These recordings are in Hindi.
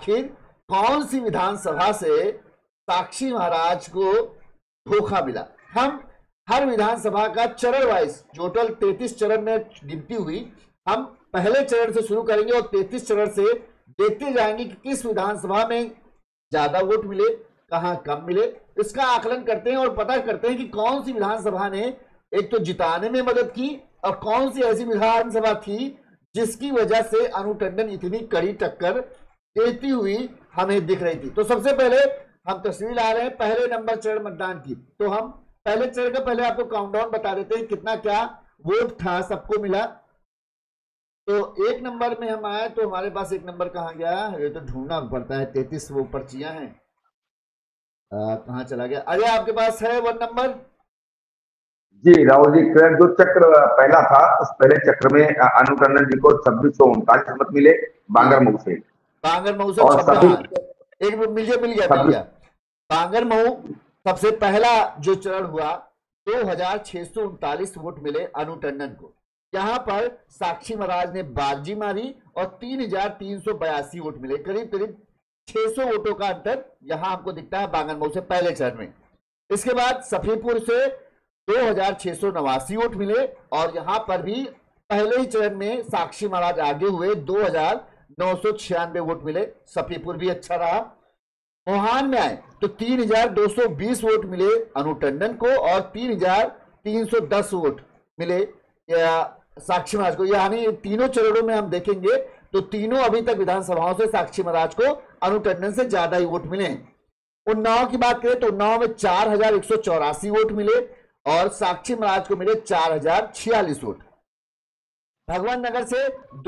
आखिर कौन सी विधानसभा से साक्षी महाराज को धोखा मिला। हम हर विधानसभा का चरण वाइज टोटल 33 चरण में गिनती हुई, हम पहले चरण से शुरू करेंगे और 33 चरण से देखते जाएंगे कि किस विधानसभा में ज्यादा वोट मिले, कहां कम मिले। इसका आकलन करते हैं और पता करते हैं कि कौन सी विधानसभा ने एक तो जिताने में मदद की और कौन सी ऐसी विधानसभा थी जिसकी वजह से अनु टंडन इतनी कड़ी टक्कर देती हुई हमें दिख रही थी। तो सबसे पहले हम तस्वीर ला रहे हैं पहले नंबर चरण मतदान की। तो हम पहले चरण का पहले आपको काउंटडाउन बता देते हैं कितना क्या वोट था, सबको मिला। तो एक नंबर में हम आए तो हमारे पास एक नंबर कहाँ गया, ये तो ढूंढना पड़ता है, 33 वो पर्चियां हैं, कहाँ चला गया। अरे आपके पास है 1 नंबर? जी राहुल जी, जो चक्र पहला था उस पहले चक्र में अनु टंडन जी को 2639 मत मिले बांगरमऊ से। बांगरमऊ से एक मिल गया। बांगरमऊ सबसे पहला जो चरण हुआ 2639 वोट मिले अनु टंडन को। यहाँ पर साक्षी महाराज ने बाजी मारी और 3382 वोट मिले, करीब करीब 600 वोटों का अंतर यहाँ हमको दिखता है बांगरमऊ से पहले चरण में। इसके बाद सफीपुर से 2689 वोट मिले और यहाँ पर भी पहले ही चरण में साक्षी महाराज आगे हुए, 2996 वोट मिले, सफीपुर भी अच्छा रहा। मोहान में आए तो 3220 वोट मिले अनु टंडन को और 3310 वोट मिले साक्षी महाराज को। यानी तीनों चरणों में हम देखेंगे तो तीनों अभी तक विधानसभाओं से साक्षी महाराज को अनु टंडन से ज्यादा ही वोट मिले। उन्नाव की बात करें तो उन्नाव में 4184 वोट मिले और साक्षी महाराज को मिले 4046 वोट। भगवान नगर से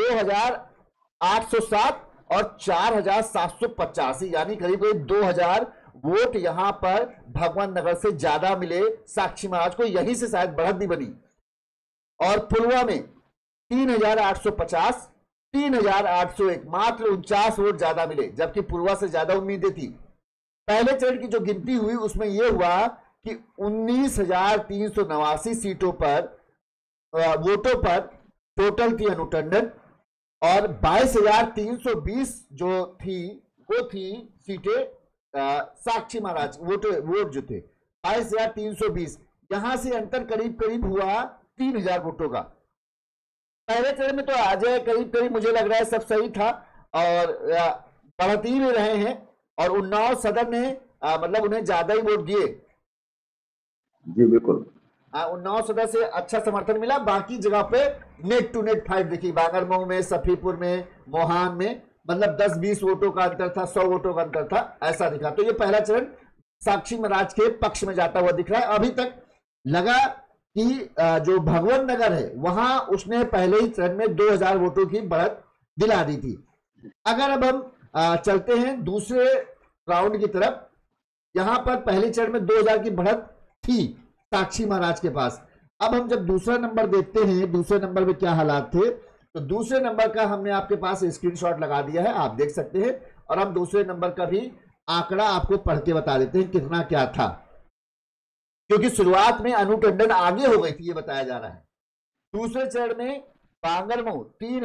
2807 और 4785 यानी करीब करीब 2000 वोट यहां पर भगवान नगर से ज्यादा मिले साक्षी महाराज को, यहीं से शायद बढ़त भी बनी। और पुलवा में 3850, 3801, मात्र 49 वोट ज्यादा मिले, जबकि पुलवा से ज्यादा उम्मीदें थी। पहले चरण की जो गिनती हुई उसमें यह हुआ कि 19,389 सीटों पर वोटों पर टोटल थी अनु टंडन और 22,320 जो थी वो थी सीटें साक्षी महाराज, वोट जो थे 22,320। यहां से अंतर करीब करीब हुआ 3,000 वोटों का। पहले चरण में तो अजय करीब करीब मुझे लग रहा है सब सही था और बढ़ती भी रहे हैं और उन्नाव सदर ने मतलब उन्हें ज्यादा ही वोट दिए। जी बिल्कुल, उन्नाव सदर से अच्छा समर्थन मिला। बाकी जगह पे नेट टू नेट फाइट देखी, बांगरमऊ में, सफीपुर में, मोहान में, मतलब 10-20 वोटों का अंतर था, 100 वोटों का अंतर था, ऐसा दिखा। तो ये पहला चरण साक्षी महाराज के पक्ष में जाता हुआ दिख रहा है। अभी तक लगा कि जो भगवान नगर है वहां उसने पहले ही चरण में 2000 वोटों की बढ़त दिला दी थी। अगर अब हम चलते हैं दूसरे राउंड की तरफ, यहां पर पहले चरण में 2000 की बढ़त थी साक्षी महाराज के पास। अब हम जब दूसरा नंबर देखते हैं, दूसरे नंबर में क्या हालात थे, तो दूसरे नंबर का हमने आपके पास स्क्रीनशॉट लगा दिया है, आप देख सकते हैं। और हम दूसरे नंबर का भी आंकड़ा आपको पढ़ के बता देते हैं कितना क्या था, क्योंकि शुरुआत में अनु टंडन आगे हो गई थी ये बताया जा रहा है। दूसरे चरण में बांगरमऊ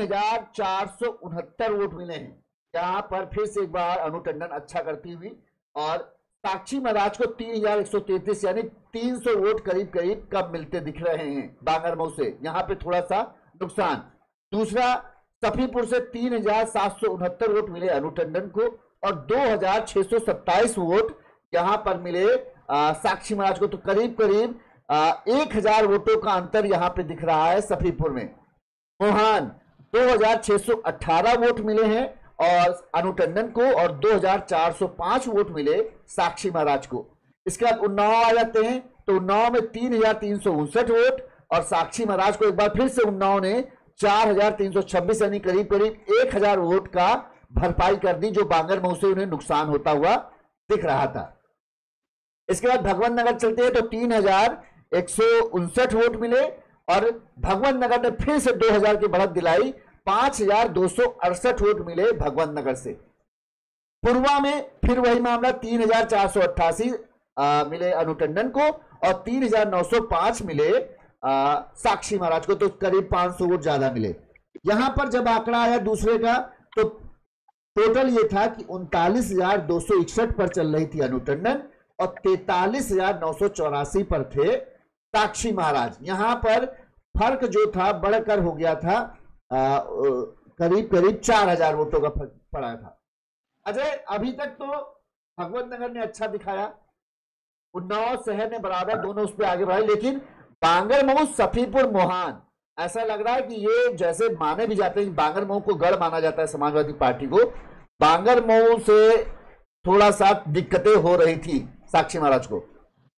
3469 वोट मिले हैं। यहां पर फिर से एक बार अनु टंडन अच्छा करती हुई और साक्षी महाराज को 3133 यानी 300 वोट करीब करीब कम मिलते दिख रहे हैं बांगरमऊ से, यहां पे थोड़ा सा नुकसान। दूसरा सफीपुर से 3769 वोट मिले अनु टंडन को और 2627 वोट यहां पर मिले साक्षी महाराज को। तो करीब करीब 1000 वोटों का अंतर यहां पे दिख रहा है सफीपुर में। मोहान 2618 वोट मिले हैं और अनु टंडन को और 2405 वोट मिले साक्षी महाराज को। इसके बाद उन्नाव आ जाते हैं तो उन्नाव में 3359 वोट और साक्षी महाराज को एक बार फिर से उन्नाव ने 4326 यानी करीब करीब 1000 वोट का भरपाई कर दी, जो बांगरमऊ से उन्हें नुकसान होता हुआ दिख रहा था। इसके बाद भगवान नगर चलते हैं तो 3159 वोट मिले और भगवान नगर ने फिर से 2000 की बढ़त दिलाई, 5268 वोट मिले भगवान नगर से। पुरवा में फिर वही मामला 3488 मिले अनु टंडन को और 3905 मिले साक्षी महाराज को, तो करीब 500 वोट ज्यादा मिले। यहां पर जब आंकड़ा आया दूसरे का तो टोटल ये था कि 39,261 पर चल रही थी अनु टंडन और 43,984 पर थे साक्षी महाराज। यहां पर फर्क जो था बढ़कर हो गया था करीब करीब 4,000 वोटों का फर्क पड़ा था। अजय, अभी तक तो भगवंत नगर ने अच्छा दिखाया, उन्नाव शहर ने बराबर, दोनों उस पर आगे बढ़े, लेकिन बांगरमऊ, सफीपुर, मोहान ऐसा लग रहा है कि ये जैसे माने भी जाते हैं, बांगरमऊ को गढ़ माना जाता है समाजवादी पार्टी को, बांगरमऊ से थोड़ा सा दिक्कतें हो रही थी साक्षी महाराज को।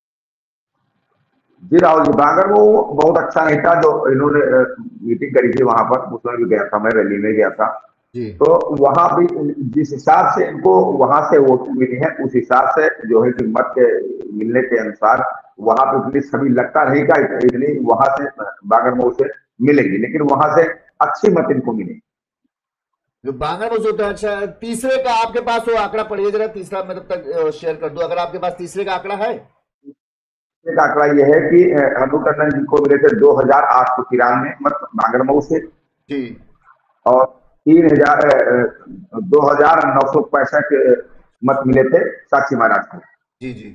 जी राहुल जी, बांगरमऊ बहुत अच्छा नहीं था जो इन्होंने मीटिंग करी थी वहां पर, उसमें भी गया था मैं, रैली में गया था जी। तो वहां भी जिस हिसाब से इनको वहां से वोट मिली है उस हिसाब से जो है कि मत के मिलने के अनुसार वहां पे इतनी सभी लगता नहीं का इतनी वहां से बांगरमऊ से मिलेगी, लेकिन वहां से अच्छी मत इनको मिलेगी जो बांगरमऊ से। अच्छा, तीसरे का आपके पास वो आंकड़ा पढ़िए जरा, तीसरा मैं तब तक शेयर कर दूं, अगर आपके पास तीसरे का आंकड़ा है। तीसरे का आंकड़ा यह है कि अनु टंडन जी को मिले थे 2,893 मत बांगरमऊ से जी, और 2,965 मत मिले थे साक्षी महाराज को जी जी,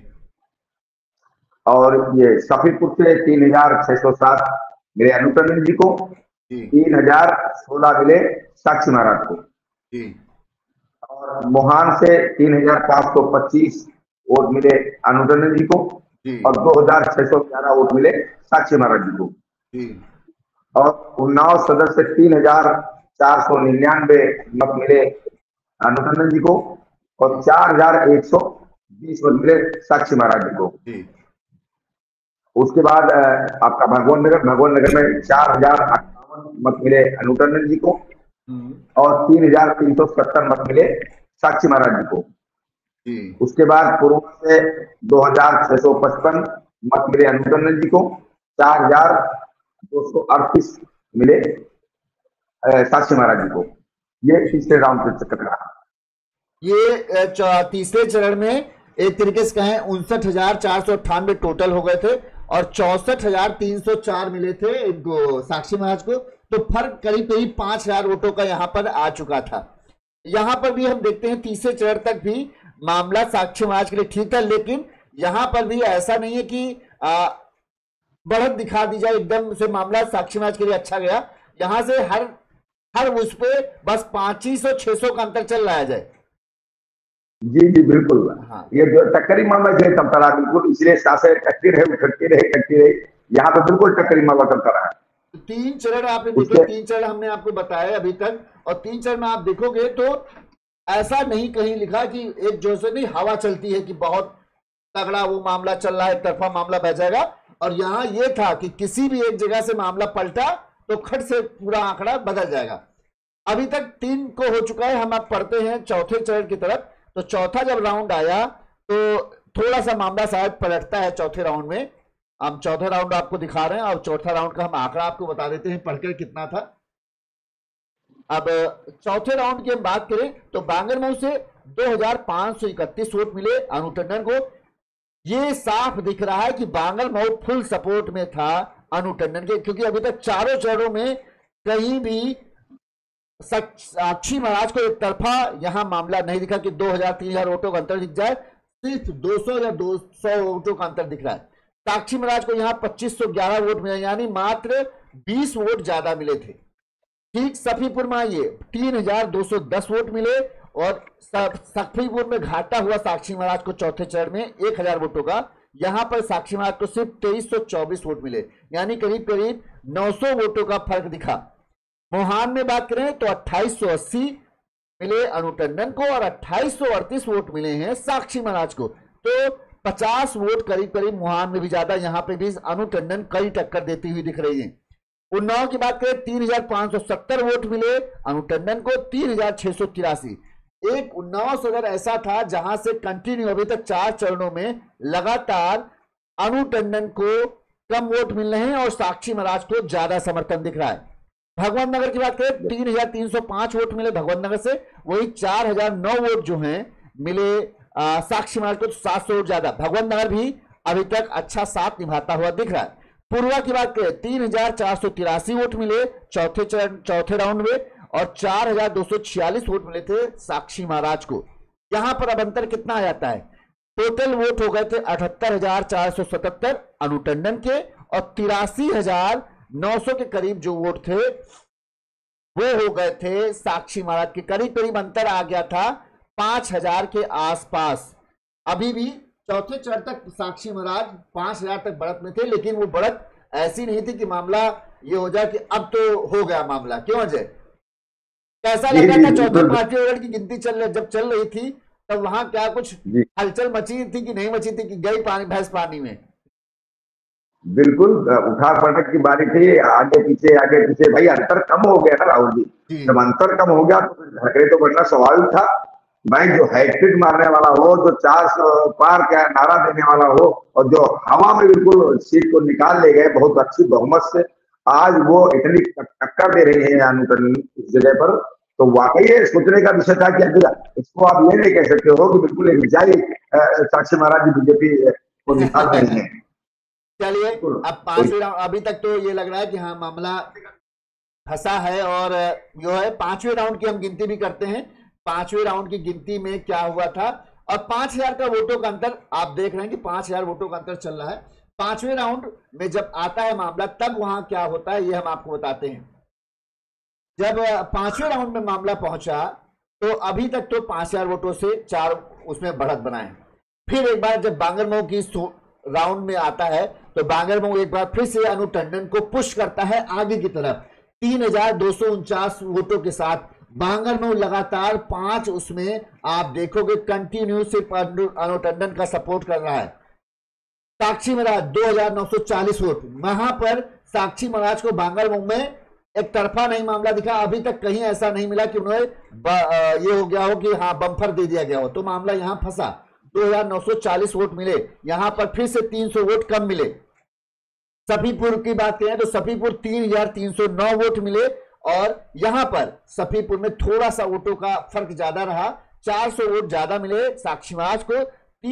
और ये सफीपुर से 3,607 मिले अनु टंडन जी को, 3,016 मिले साक्षी महाराज को जी, और मोहान से 3,525 वोट मिले अनु टंडन जी को जी, और 2,611 वोट मिले साक्षी महाराज जी को जी, और उन्नाव सदर से 3,499 मत मिले अनु टंडन जी को, और 4,120 मत मिले साक्षी महाराज जी को जी। उसके बाद आपका भगवान नगर में 4,058 मत मिले अनु टंडन जी को, और 3,370 मत मिले साक्षी महाराज जी को जी। उसके बाद पूर्व से 2,655 मत मिले अनु टंडन जी को, 4,238 मिले साक्षी महाराज जी को। ये तीसरे राउंड के चक्कर रहा। ये तीसरे चरण में एक तरीके से कहें 59,498 टोटल हो गए थे और 64,304 मिले थे इनको साक्षी महाराज को, तो फर्क करीब करीब 5,000 वोटों का यहां पर आ चुका था। यहां पर भी हम देखते हैं तीसरे चरण तक भी मामला साक्षी महाराज के लिए ठीक था, लेकिन यहां पर भी ऐसा नहीं है कि बढ़त दिखा दी जाए, एकदम से मामला साक्षी महाराज के लिए अच्छा गया। यहां से हर उस पे बस 500-600 का अंतर चल रहा है जाए। जी जी बिल्कुल हाँ। ये जो टक्करी मामला चलता रहा बिल्कुल, इसलिए सासे टक्की रहे यहाँ पे बिल्कुल टक्करी मामला चलता रहा। 3 चरण आपने देखो, 3 चरण हमने आपको बताया अभी तक, और 3 चरण में आप देखोगे तो ऐसा नहीं कहीं लिखा कि एक जो से नहीं हवा चलती है कि बहुत तगड़ा वो मामला चल रहा है, एक तरफा मामला बह जाएगा। और यहाँ ये था कि किसी भी एक जगह से मामला पलटा तो खट से पूरा आंकड़ा बदल जाएगा। अभी तक 3 को हो चुका है, हम आप पढ़ते हैं चौथे चरण की तरफ। तो चौथा जब राउंड आया तो थोड़ा सा मामला शायद पलटता है चौथे राउंड में। हम चौथा राउंड आपको दिखा रहे हैं और चौथा राउंड का हम आंकड़ा आपको बता देते हैं पढ़कर कितना था। अब चौथे राउंड की हम बात करें तो बांगरमऊ से 2,531 वोट मिले अनु टंडन को। ये साफ दिख रहा है कि बांगरमऊ फुल सपोर्ट में था अनु टंडन के, क्योंकि अभी तक चारों चरणों में कहीं भी साक्षी महाराज को एक तरफा यहां मामला नहीं दिखा कि 2,000-3,000 वोटों का अंतर दिख जाए। सिर्फ 200 या 200 वोटों का अंतर दिख रहा है। साक्षी महाराज को यहां 2,511 वोट मिले, यानी मात्र 20 वोट ज्यादा मिले थे। ठीक सफीपुर में ये 3,210 वोट मिले, और सफीपुर में घाटा हुआ साक्षी महाराज को चौथे चरण में 1,000 वोटों का। यहां पर साक्षी महाराज को सिर्फ 2,324 वोट मिले, यानी करीब करीब 900 वोटों का फर्क दिखा। मोहान में बात करें तो 2,880 मिले अनु टंडन को और 2,838 वोट मिले हैं साक्षी महाराज को। तो 50 वोट करीब करीब मोहान में भी ज्यादा, यहां पे भी अनु टंडन कई टक्कर देती हुई दिख रही है। उन्नाव की बात करें 3,570 वोट मिले अनु टंडन को, 3,683। एक उन्नाव सदर ऐसा था जहां से कंटिन्यू अभी तक 4 चरणों में लगातार अनु टंडन को कम वोट मिल रहे हैं और साक्षी महाराज को ज्यादा समर्थन दिख रहा है। भगवान नगर की बात करें 3,305 वोट मिले भगवान नगर से, वही 4,009 वोट जो हैं मिले साक्षी महाराज को, 700 वोट ज्यादा। भगवान नगर भी अभी तक अच्छा साथ निभाता हुआ दिख रहा है। पूर्वा की बात करें 3,483 वोट मिले चौथे राउंड में, और 4,246 वोट मिले थे साक्षी महाराज को। यहां पर अब अंतर कितना आ जाता है, टोटल वोट हो गए थे 78,477 अनु टंडन के, और 83,900 के करीब जो वोट थे वो हो गए थे साक्षी महाराज के। करीब करीब अंतर आ गया था 5,000 के आसपास। अभी भी चौथे चरण तक साक्षी महाराज 5,000 तक बढ़त में थे, लेकिन वो बढ़त ऐसी नहीं थी कि मामला ये हो जाए कि अब तो हो गया मामला। क्यों अजय, कैसा लगा था चौथे पांचवें चरण की गिनती जब चल रही थी, तब वहां क्या कुछ हलचल मची थी कि नहीं मची थी, कि गई पानी भैंस पानी में? बिल्कुल उठा पटक की बारी थी, आगे पीछे भाई अंतर कम हो गया ना राहुल जी। जब अंतर कम हो गया तो झगड़े तो बढ़ना स्वाभाविक था भाई। जो हैट्रिक मारने वाला हो, जो 400 पार का नारा देने वाला हो, और जो हवा में बिल्कुल सीट को निकाल ले गए बहुत अच्छी बहुमत से, आज वो इतनी टक्कर दे रही है अनु टंडन इस जगह पर, तो वाकई ये सोचने का विषय था कि इसको आप ये नहीं कह सकते हो कि बिल्कुल एक विजयी साक्षी महाराज जी बीजेपी को निकाल रही है। चलिए अब 5वें राउंड, अभी तक तो ये लग रहा है कि हाँ मामला फंसा है, और जो है 5वें राउंड की हम गिनती भी करते हैं। 5वें राउंड की गिनती में क्या हुआ था, और 5,000 का वोटों का अंतर आप देख रहे हैं कि 5,000 वोटों का अंतर चल रहा है। 5वें राउंड में जब आता है मामला, तब वहां क्या होता है ये हम आपको बताते हैं। जब 5वें राउंड में मामला पहुंचा तो अभी तक तो 5,000 वोटों से 4 उसमें बढ़त बनाए। फिर एक बार जब बांगरमऊ की राउंड में आता है तो बांगरमऊ एक बार फिर से अनु टंडन को पुश करता है आगे की तरफ 3,249 वोटों के साथ। बांगरमऊ लगातार 5 उसमें आप देखोगे कंटिन्यू सिर्फ अनु टंडन का सपोर्ट कर रहा है। साक्षी महाराज 2,940 वोट, वहां पर साक्षी महाराज को बांगरमऊ में एक तरफा नहीं मामला दिखा। अभी तक कहीं ऐसा नहीं मिला कि उन्हें ये हो गया हो कि हाँ बम्फर दे दिया गया हो, तो मामला यहां फंसा। 2,940 वोट मिले, यहां पर फिर से 300 वोट कम मिले। सफीपुर की बात करें तो सफीपुर 3,309 वोट मिले, और यहां पर सफीपुर में थोड़ा सा वोटों का फर्क ज्यादा रहा, 400 वोट ज्यादा मिले साक्षी महाराज को,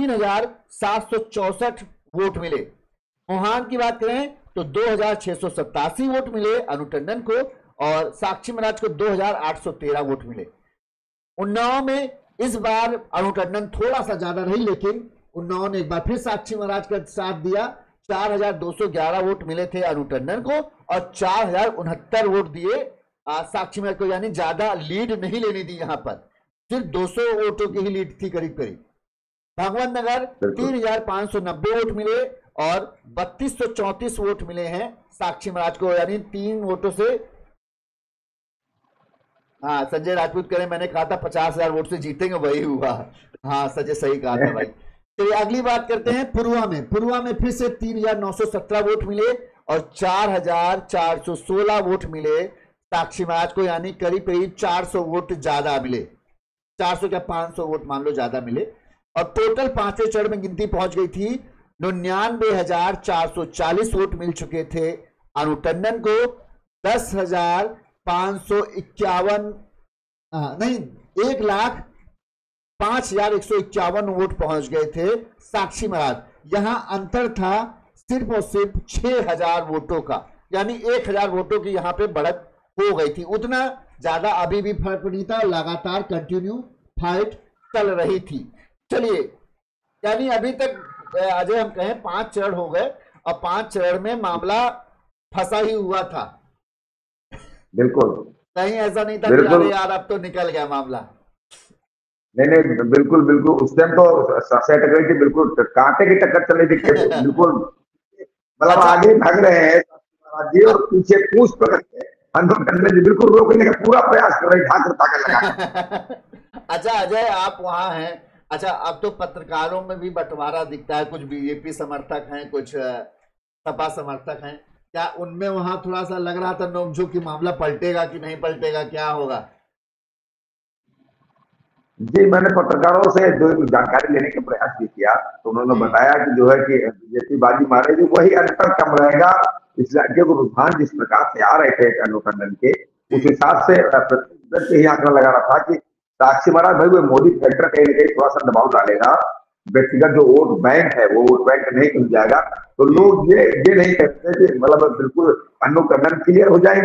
3,764 वोट मिले। मोहान की बात करें तो 2,687 वोट मिले अनु टंडन को, और साक्षी महाराज को 2,813 वोट मिले। उन्नाव में इस बार अनु टंडन थोड़ा सा ज्यादा रही, लेकिन उन्नाव ने एक बार फिर साक्षी महाराज का साथ दिया। 4,211 वोट मिले थे अनु टंडन को, और 4,069 वोट दिए साक्षी महाराज को, यानी ज्यादा लीड नहीं लेनी दी। यहां पर सिर्फ 200 वोटों की ही लीड थी करीब करीब। भगवंत नगर 3,590 वोट मिले, और 3,234 वोट मिले हैं साक्षी महाराज को, यानी 3 वोटों से। हाँ संजय राजपूत करें, मैंने कहा था 50,000 वोट से जीतेंगे, वही हुआ। हाँ संजय सही कहा था भाई। तो अगली बात करते हैं पुरुआ में। पुरुआ में फिर से 3,917 वोट मिले, और 4,416 वोट मिले साक्षी महाराज को, यानी करीब करीब 400 वोट ज्यादा मिले। 400 क्या 500 वोट मान लो ज्यादा मिले, और टोटल 5वें चरण में गिनती पहुंच गई थी 99,440 वोट मिल चुके थे अनु टंडन को। 10,551 नहीं 1,05,151 वोट पहुंच गए थे साक्षी महाराज। यहां अंतर था सिर्फ और सिर्फ 6,000 वोटों का, यानी 1,000 वोटों की यहां पे बढ़त हो गई थी। उतना ज्यादा अभी भी फर्क नहीं था, लगातार कंटिन्यू फाइट चल रही थी। चलिए, यानी अभी तक अजय हम कहें 5 चरण हो गए, और 5 चरण में मामला फंसा ही हुआ था। बिल्कुल, कहीं ऐसा नहीं था कि अरे यार अब तो निकल गया मामला। नहीं, बिल्कुल बिल्कुल उस टाइम तो सेट गई थी, बिल्कुल कांटे की टक्कर चल रही थी बिल्कुल। मतलब आगे भाग रहे हैं जी, और पीछे पूछ पकड़ के अनु टंडन जी बिल्कुल रोकने का पूरा प्रयास कर रहे, ठाकर ताकत लगा। अच्छा अजय, आप वहां हैं, अच्छा अब तो पत्रकारों में भी बंटवारा दिखता है, कुछ बीजेपी समर्थक हैं, कुछ सपा समर्थक हैं, क्या उनमें वहां थोड़ा सा लग रहा था नोकझोंक कि मामला पलटेगा कि नहीं पलटेगा, क्या होगा? जी, मैंने पत्रकारों से जो जानकारी लेने का प्रयास भी किया, तो उन्होंने बताया कि जो है कि बीजेपी बाजी मारेगी, वही अंतर कम रहेगा। इस राज्य को रुझान जिस प्रकार से आ रहे थे अनु टंडन के, उस हिसाब से यही आंकड़ा लगा रहा था कि साक्षी महाराज भाई वो मोदी फैक्टर कहीं ना कहीं थोड़ा सा दबाव डालेगा, व्यक्तिगत जो वोट बैंक है वो वोट बैंक नहीं खुल जाएगा, तो लोग ये नहीं कहते कि मतलब बिल्कुल अनु टंडन क्लियर हो जाएगी,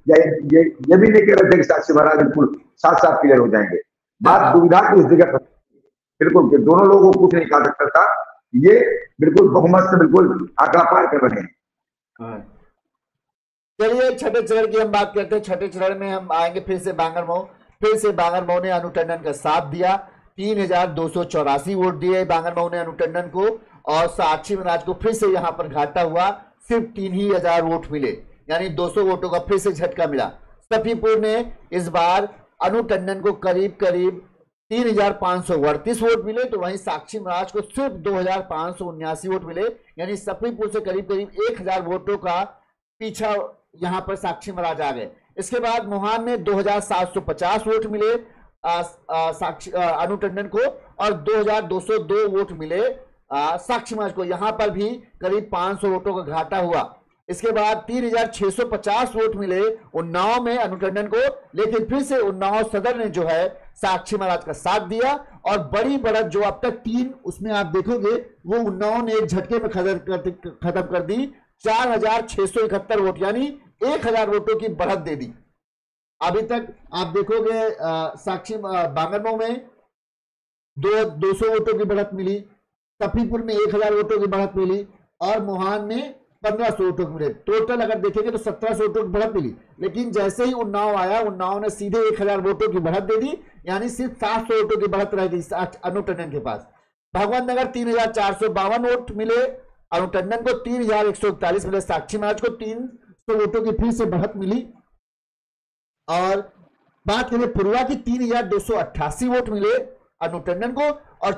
या ये भी नहीं कह रहे थे कि साक्षी महाराज बिल्कुल साथ साथ क्लियर हो जाएंगे। बात दुविधा की इस जगह बिल्कुल कि दोनों लोगों को कुछ नहीं कहा सकता था, ये बिल्कुल बहुमत से बिल्कुल आंकड़ा पार कर रहे हैं। चलिए छठे चरण की हम बात करते हैं। छठे चरण में हम आएंगे फिर से बांगरमऊ। फिर से बांगरमऊ ने अनु टंडन का साथ दिया, 3284 वोट दिए बांगरमऊ ने अनु टंडन को, और साक्षी महाराज को फिर से यहां पर घाटा हुआ, सिर्फ 3000 वोट मिले, यानी 200 वोटों का फिर से झटका मिला। सफीपुर ने इस बार अनु टंडन को करीब करीब 3538 वोट मिले, तो वहीं साक्षी महाराज को सिर्फ 2579 वोट मिले, यानी सफीपुर से करीब करीब 1000 वोटों का पीछा यहां पर साक्षी महाराज आ गए। इसके बाद मोहान में 2750 वोट मिले साक्षी अनु टंडन को, और 2202 वोट मिले साक्षी महाराज को, यहां पर भी करीब 500 वोटों का घाटा हुआ। इसके बाद 3650 वोट मिले उन्नाव में अनु टंडन को, लेकिन फिर से उन्नाव सदर ने जो है साक्षी महाराज का साथ दिया, और बड़ी बढ़त जो अब तक 3 उसमें आप देखोगे वो उन्नाव ने एक झटके में खत्म कर दी, 4671 वोट, यानी 1000 वोटों की बढ़त दे दी। अभी तक आप देखोगे साक्षी बांगरमऊ में 200 वोटों की बढ़त मिली, सफीपुर में 1000 वोटों की बढ़त मिली, और मोहान में 1500 वोटों की मिले। टोटल अगर देखेंगे तो 1700 वोटों की बढ़त मिली, लेकिन जैसे ही उन्नाव आया, उन्नाव ने सीधे 1000 वोटों की बढ़त दे दी, यानी सिर्फ 700 वोटों की बढ़त रह गई अनु टंडन के पास। भगवंत नगर 3452 वोट मिले अनु टंडन को, 3141 मिले साक्षी महाराज को, 300 वोटों की फिर से बढ़त मिली। और बात करें पुरवा की, 3288 वोट मिले अनु टंडन को, और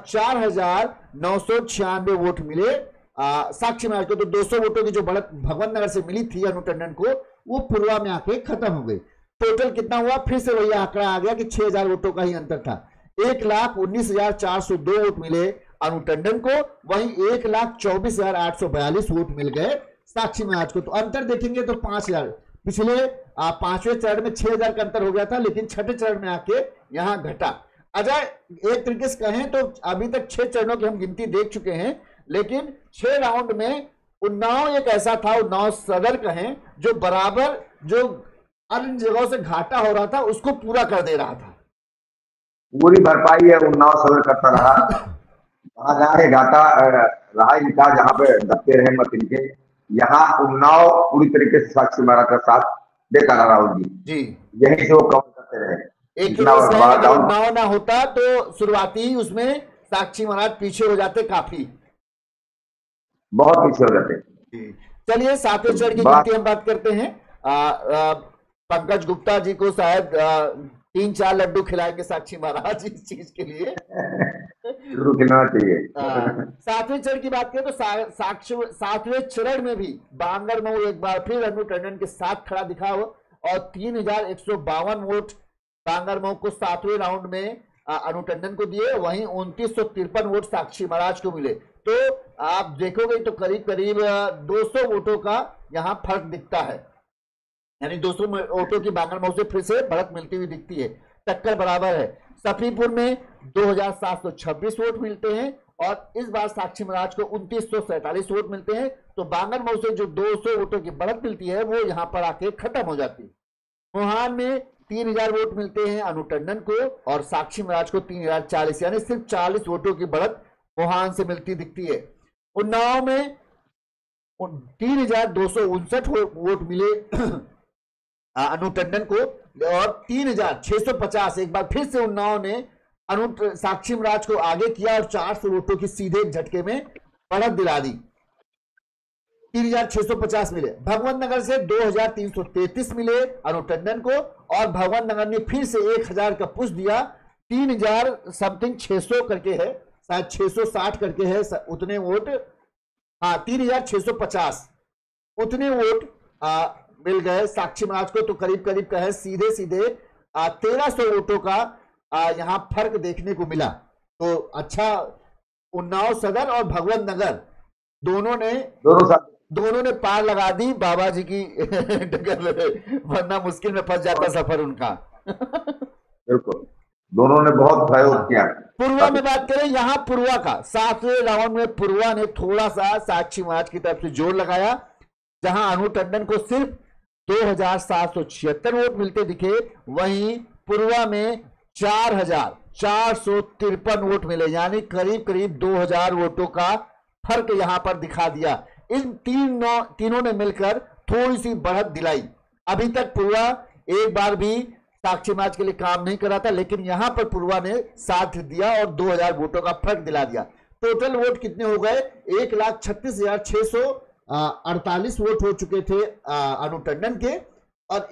4996 वोट मिले साक्षी महाराज को। तो 200 वोटों की जो बढ़त भगवंत नगर से मिली थी अनु टंडन को, वो पुरवा में आके खत्म हो गई। टोटल कितना हुआ, फिर से वही आंकड़ा आ गया कि 6000 वोटों का ही अंतर था। 1,19,402 वोट मिले अनु टंडन को, वहीं 1,24,842 वोट मिल गए साक्षी महाराज को। तो अंतर देखेंगे तो 5000, पिछले 5वें चरण में 6000 का अंतर हो गया था, लेकिन छठे चरण में आके यहां घटा। अजय, एक तरीके से कहें तो अभी तक 6 चरणों की हम गिनती देख चुके हैं, लेकिन 6 राउंड में उन्नाव एक ऐसा था, उन्नाव सदर कहें, जो बराबर जो अन्य जगहों से घाटा हो रहा था उसको पूरा कर दे रहा था। पूरी भरपाई है उन्नाव सदर करता रहा, वहां जहाँ घाटा रहा ही था, जहाँ पे दबते रहे मत इनके, यहाँ उन्नाव पूरी तरीके से साक्षी महाराज का साथ देता रहा राहुल जी, यही से वो कवर करते रहे। एक उन्नाव ना होता तो शुरुआती ही उसमें साक्षी महाराज पीछे हो जाते, काफी बहुत पीछे हो जाते। चलिए 7वें चरण की गिनती हम बात करते हैं। पंकज गुप्ता जी को शायद 3-4 लड्डू खिलाएंगे साक्षी महाराज इस चीज के लिए, खिलाना चाहिए। 7वें चरण की बात करें तो 7वें चरण में भी बांगरमऊ एक बार फिर अनु टंडन के साथ खड़ा दिखा हो, और 3152 वोट बांगरमऊ को 7वें राउंड में अनु टंडन को दिए, वहीं 2953 वोट साक्षी महाराज को मिले। तो आप देखोगे तो करीब करीब 200 वोटों का यहां फर्क दिखता है, यानी 200 वोटों की बांगरमऊ से फिर से बढ़त मिलती हुई दिखती है, टक्कर बराबर है। सफीपुर में 2726 वोट मिलते हैं, और इस बार साक्षी महाराज को 2947 वोट मिलते हैं। तो बांगरमऊ से जो 200 वोटों की बढ़त मिलती है वो यहां पर आके खत्म हो जाती है। मोहान में 3000 वोट मिलते हैं अनु टंडन को, और साक्षी महाराज को 3040, यानी सिर्फ 40 वोटों की बढ़त मोहान से मिलती दिखती है। उन्नाव में 3259 वोट मिले अनु टंडन को, और 3650, एक बार फिर से उन्नाव ने साक्षी महाराज को आगे किया, और 400 वोटों की सीधे झटके में बढ़त दिला दी, 3650 मिले। भगवंत नगर से 2333 मिले अनु टंडन को, और भगवंत नगर ने फिर से 1000 का पुश दिया, 3000 समथिंग 600 करके है, शायद 660 करके है उतने वोट, 3650 उतने वोट मिल गए साक्षी महाराज को। तो करीब करीब कहे सीधे 1300 वोटों का यहां फर्क देखने को मिला। तो अच्छा, उन्नाव सदर और भगवंत नगर दोनों ने पार लगा दी बाबा जी की डगर, वरना मुश्किल में फंस जाता सफर उनका। बिल्कुल, दोनों ने बहुत सहयोग किया। पुरवा में बात करें, यहां पुरवा का 7वें राउंड में पुरवा ने थोड़ा सा साक्षी महाराज की तरफ से जोर लगाया, जहां अनु टंडन को सिर्फ 2776 वोट मिलते दिखे, वहीं पूर्वा में 4453 वोट मिले, यानी करीब करीब 2000 वोटों का फर्क यहां पर दिखा दिया। इन तीनों ने मिलकर थोड़ी सी बढ़त दिलाई। अभी तक पूर्वा एक बार भी साक्षी महाराज के लिए काम नहीं करा था, लेकिन यहां पर पूर्वा ने साथ दिया और 2000 वोटों का फर्क दिला दिया। टोटल वोट कितने हो गए? 1,36,648 वोट हो चुके थे अनु टंडन के, और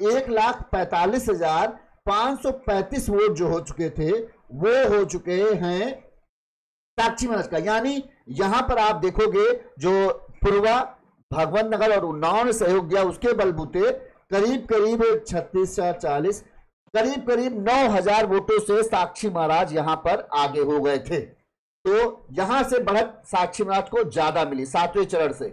1,45,535 वोट जो हो चुके थे वो हो चुके हैं साक्षी महाराज का। यानी यहां पर आप देखोगे जो पूर्वा, भगवंत नगर और उन्नाव ने सहयोग दिया, उसके बलबूते करीब करीब 3640 करीब करीब 9000 वोटों से साक्षी महाराज यहां पर आगे हो गए थे। तो यहां से बढ़त साक्षी महाराज को ज्यादा मिली 7वें चरण से।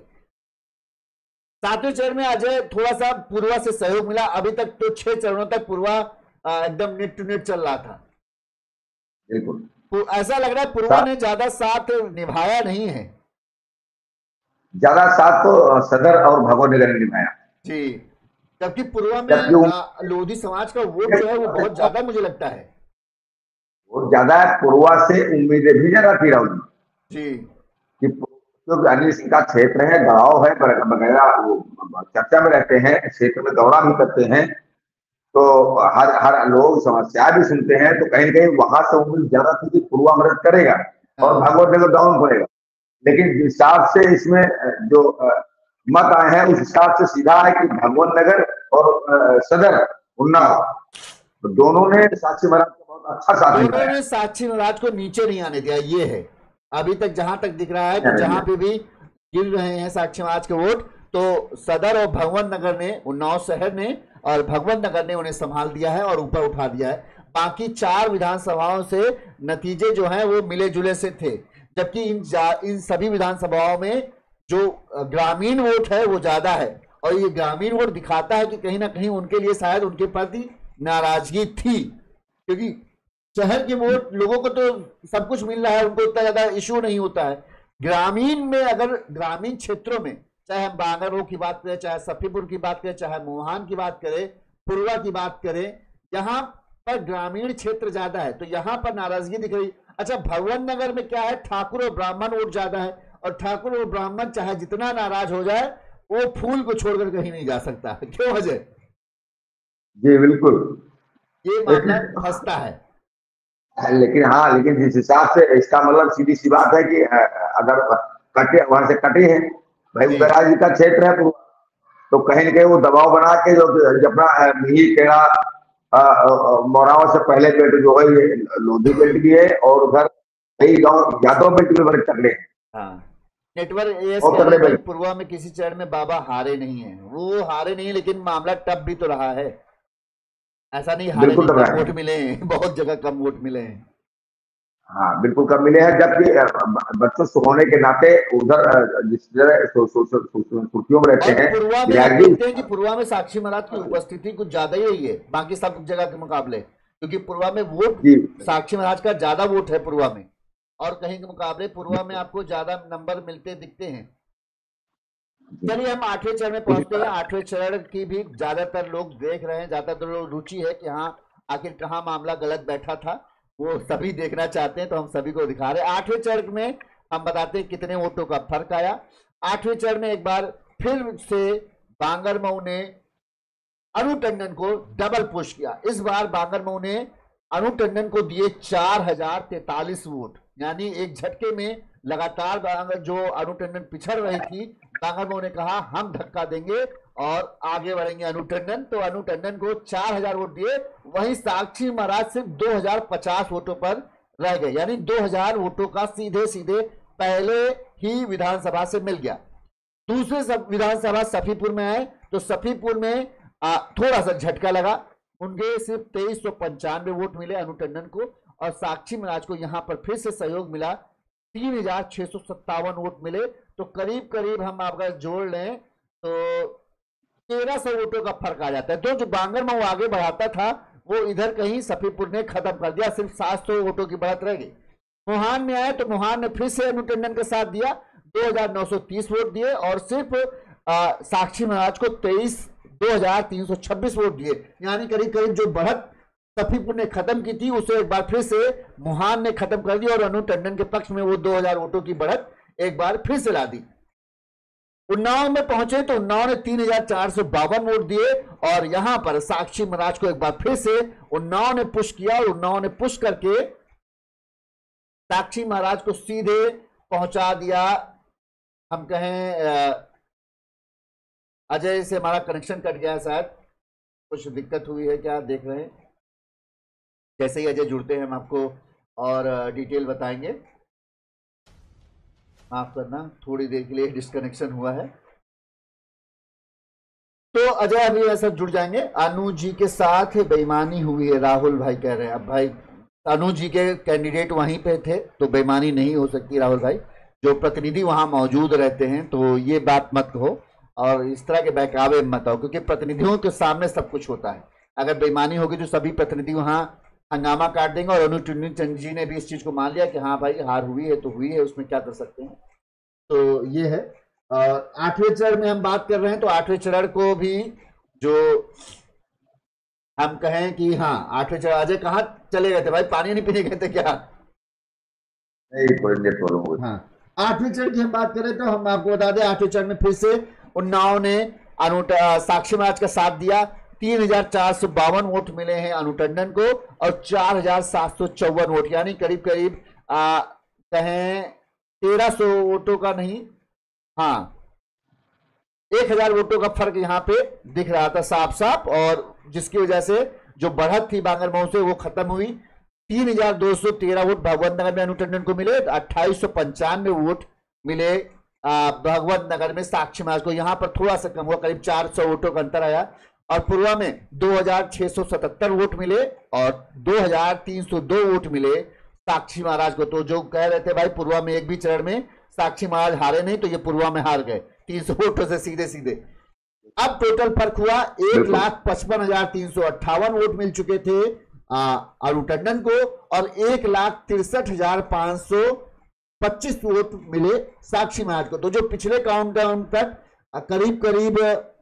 7वें चरण में अजय थोड़ा सा पूर्वा से सहयोग मिला। अभी तक तो 6 चरणों तक पूर्वा एकदम नेट टू नेट चल रहा था। बिल्कुल तो ऐसा लग रहा है पूर्वा ने ज्यादा साथ निभाया नहीं है। ज्यादा साथ तो सदर और भगवत नगर ने निभाया जी, जबकि पूर्वा में लोधी समाज का वोट जो है वो बहुत ज्यादा मुझे लगता है। वोट ज्यादा है, पूर्वा से उम्मीदें भी ज्यादा थी राहुल जी, कि क्योंकि अनिल सिंह का क्षेत्र है, गढ़ाव है वगैरह, वो चर्चा में रहते हैं, क्षेत्र में दौरा भी करते हैं, तो हर लोग समस्या भी सुनते हैं, तो कहीं ना कहीं वहां से उम्मीद ज्यादा थी कि पूर्वा मदद करेगा और भगवत नगर डाउन पड़ेगा। लेकिन जिस हिसाब से इसमें जो मत आए हैं उस हिसाब से सीधा है कि भगवत नगर और सदर उन्नाव तो दोनों ने साक्षी महाराज को बहुत अच्छा साथ दिया। दोनों ने साक्षी महाराज को नीचे नहीं आने दिया। ये है अभी तक जहां तक दिख रहा है कि जहां पे भी गिर रहे हैं साक्षी महाराज के वोट, तो सदर और भगवंत नगर ने, उन्नाव शहर ने और भगवंत नगर ने उन्हें संभाल दिया है और ऊपर उठा दिया है। बाकी 4 विधानसभाओं से नतीजे जो हैं वो मिले जुले से थे, जबकि इन सभी विधानसभाओं में जो ग्रामीण वोट है वो ज्यादा है, और ये ग्रामीण वोट दिखाता है कि कहीं ना कहीं उनके लिए शायद उनके प्रति नाराजगी थी, क्योंकि शहर के वोट लोगों को तो सब कुछ मिल रहा है, उनको इतना ज्यादा इश्यू नहीं होता है। ग्रामीण में, अगर ग्रामीण क्षेत्रों में, चाहे हम बांगरमऊ की बात करें, चाहे सफीपुर की बात करें, चाहे मोहान की बात करें, पूर्वा की बात करें, यहाँ पर ग्रामीण क्षेत्र ज्यादा है, तो यहाँ पर नाराजगी दिख रही। अच्छा, भगवंत नगर में क्या है, ठाकुर और ब्राह्मण वोट ज्यादा है, और ठाकुर और ब्राह्मण चाहे जितना नाराज हो जाए वो फूल को छोड़कर कहीं नहीं जा सकता। क्यों अजय? जी बिल्कुल, ये मामला फंसता है। लेकिन हाँ, लेकिन जिस हिसाब से इसका मतलब सीधी सी बात है कि अगर कटे वहां से कटे हैं भाई, उदयराज जी का क्षेत्र है पूरा, तो कहीं न कहीं वो दबाव बना के जो अपना मिहिर खेड़ा मोराव से पहले बेल्ट जो है ये लोधी बेल्ट भी है, और उधर कई गाँव यादव बेल्ट भी बड़े तगड़े हैं। हाँ, नेटवर्क पूर्वा में किसी चरण में बाबा हारे नहीं है, वो हारे नहीं, लेकिन मामला टफ भी तो रहा है। ऐसा नहीं हारे नहीं, कम वोट मिले हैं, बहुत जगह कम वोट मिले हैं। हाँ बिल्कुल कम मिले हैं, जबकि बच्चों होने के नाते उधर जिस तरह सुर्खियों में रहते हैं। पूर्वा में देखते हैं कि पूर्वा में साक्षी महाराज की उपस्थिति कुछ ज्यादा ही है बाकी सब जगह के मुकाबले, क्योंकि पूर्वा में वोट साक्षी महाराज का ज्यादा वोट है पूर्वा में, और कहीं के मुकाबले पूर्वा में आपको ज्यादा नंबर मिलते दिखते हैं। चलिए हम 8वें चरण में पहुंचते हैं। 8वें चरण की भी ज्यादातर लोग देख रहे हैं, ज्यादातर लोग रुचि है कि हाँ आखिर कहाँ मामला गलत बैठा था, वो सभी देखना चाहते हैं, तो हम सभी को दिखा रहे हैं। 8वें चरण में हम बताते हैं कितने वोटों का फर्क आया। 8वें चरण में एक बार फिर से बांगरमऊ ने अनु टंडन को डबल पुश किया। इस बार बांगरमऊ ने अनु टंडन को दिए 4043 वोट, यानी एक झटके में लगातार जो अनु टंडन पिछड़ रही थी, बांगरमऊ ने कहा हम धक्का देंगे और आगे बढ़ेंगे अनु टंडन, तो अनु टंडन को 4000 वोट दिए। वहीं साक्षी महाराज सिर्फ 2050 वोटों पर रह गए, यानी 2000 वोटों का सीधे सीधे पहले ही विधानसभा से मिल गया। दूसरे विधानसभा सफीपुर में आए तो सफीपुर में थोड़ा सा झटका लगा, उनके सिर्फ 2395 वोट मिले अनु टंडन को, और साक्षी महाराज को यहां पर फिर से सहयोग मिला, 3657 वोट मिले। तो करीब करीब हम आपका जोड़ लें तो 1300 वोटों का फर्क आ जाता है। तो जो बांगरमऊ आगे बढ़ाता था वो इधर कहीं सफीपुर ने खत्म कर दिया, सिर्फ 700 वोटों की बढ़त रह गई। मोहान में आए तो मोहान ने फिर से अनु टंडन के साथ दिया, 2930 वोट दिए, और सिर्फ साक्षी महाराज को 2326 वोट दिए, यानी करीब करीब जो बढ़त सफीपुर ने खत्म की थी उसे एक बार फिर से मोहान ने खत्म कर दी और अनु टंडन के पक्ष में वो 2000 वोटों की बढ़त एक बार फिर से ला दी। उन्नाव में पहुंचे तो उन्नाव ने 3452 वोट दिए और यहां पर साक्षी महाराज को एक बार फिर से उन्नाव ने पुश किया और उन्नाव ने पुश करके साक्षी महाराज को सीधे पहुंचा दिया। हम कहें अजय से हमारा कनेक्शन कट गया है, शायद कुछ दिक्कत हुई है क्या, देख रहे हैं। जैसे ही अजय जुड़ते हैं हम आपको और डिटेल बताएंगे। माफ करना, थोड़ी देर के लिए डिस्कनेक्शन हुआ है। तो अजय अभी ऐसा जुड़ जाएंगे। अनु जी के साथ बेईमानी हुई है, राहुल भाई कह रहे हैं। अब भाई अनु जी के कैंडिडेट वहीं पे थे तो बेईमानी नहीं हो सकती राहुल भाई, जो प्रतिनिधि वहां मौजूद रहते हैं तो ये बात मत कहो और इस तरह के बहकावे मत आओ, क्योंकि प्रतिनिधियों के सामने सब कुछ होता है। अगर बेईमानी होगी तो सभी प्रतिनिधि वहां हंगामा काट देंगे और अनु टंडन जी ने भी इस चीज को मान लिया कि हाँ भाई हार हुई है तो हुई है, उसमें क्या कर सकते हैं। तो ये है। और 8वें चरण में हम बात कर रहे हैं तो 8वें चरण को भी जो हम कहें कि हाँ 8वें चरण, अजय कहाँ चले गए थे भाई, पानी नहीं पीने गए थे क्या? नहीं, हाँ 8वें चरण की हम बात करें तो हम आपको बता दें 8वें चरण में फिर से उन्नाव ने साक्षी महाराज का साथ दिया। 3452 वोट मिले हैं अनु टंडन को और 4754 वोट, यानी करीब करीब कहें 1300 वोटों का नहीं, हाँ 1000 वोटों का फर्क यहाँ पे दिख रहा था साफ साफ, और जिसकी वजह से जो बढ़त थी बांगरमऊ से वो खत्म हुई। 3213 वोट भगवत नगर में अनु टंडन को मिले, 2895 वोट मिले भगवत नगर में साक्षी महाराज को। यहाँ पर थोड़ा सा कम हुआ, करीब 400 वोटों का अंतर आया। और पूर्वा में 2677 वोट मिले और 2302 वोट मिले साक्षी महाराज को। तो जो कह रहे थे भाई पूर्वा में एक भी चरण में साक्षी महाराज हारे नहीं, तो ये पूर्वा में हार गए 300 वोटों से सीधे सीधे। अब टोटल फर्क हुआ 1,55,358 वोट मिल चुके थे अनु टंडन को और 1,63,525 वोट मिले साक्षी महाराज को। तो जो पिछले काउंटडाउन तक करीब करीब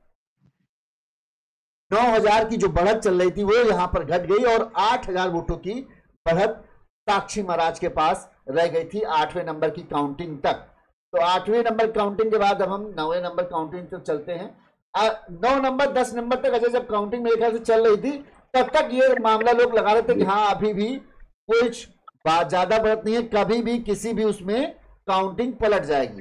9000 की जो बढ़त चल रही थी वो यहां पर घट गई और 8000 वोटों की बढ़त साक्षी महाराज के पास रह गई थी 8वें नंबर की काउंटिंग तक। तो 8वें नंबर काउंटिंग के बाद अब हम 9वें नंबर काउंटिंग तक चलते हैं। 9 नंबर 10 नंबर तक अजय जब काउंटिंग मेरे ख्याल से चल रही थी तब तक ये मामला लोग लगा रहे थे कि हाँ अभी भी कुछ ज्यादा बढ़त नहीं है, कभी भी किसी भी उसमें काउंटिंग पलट जाएगी।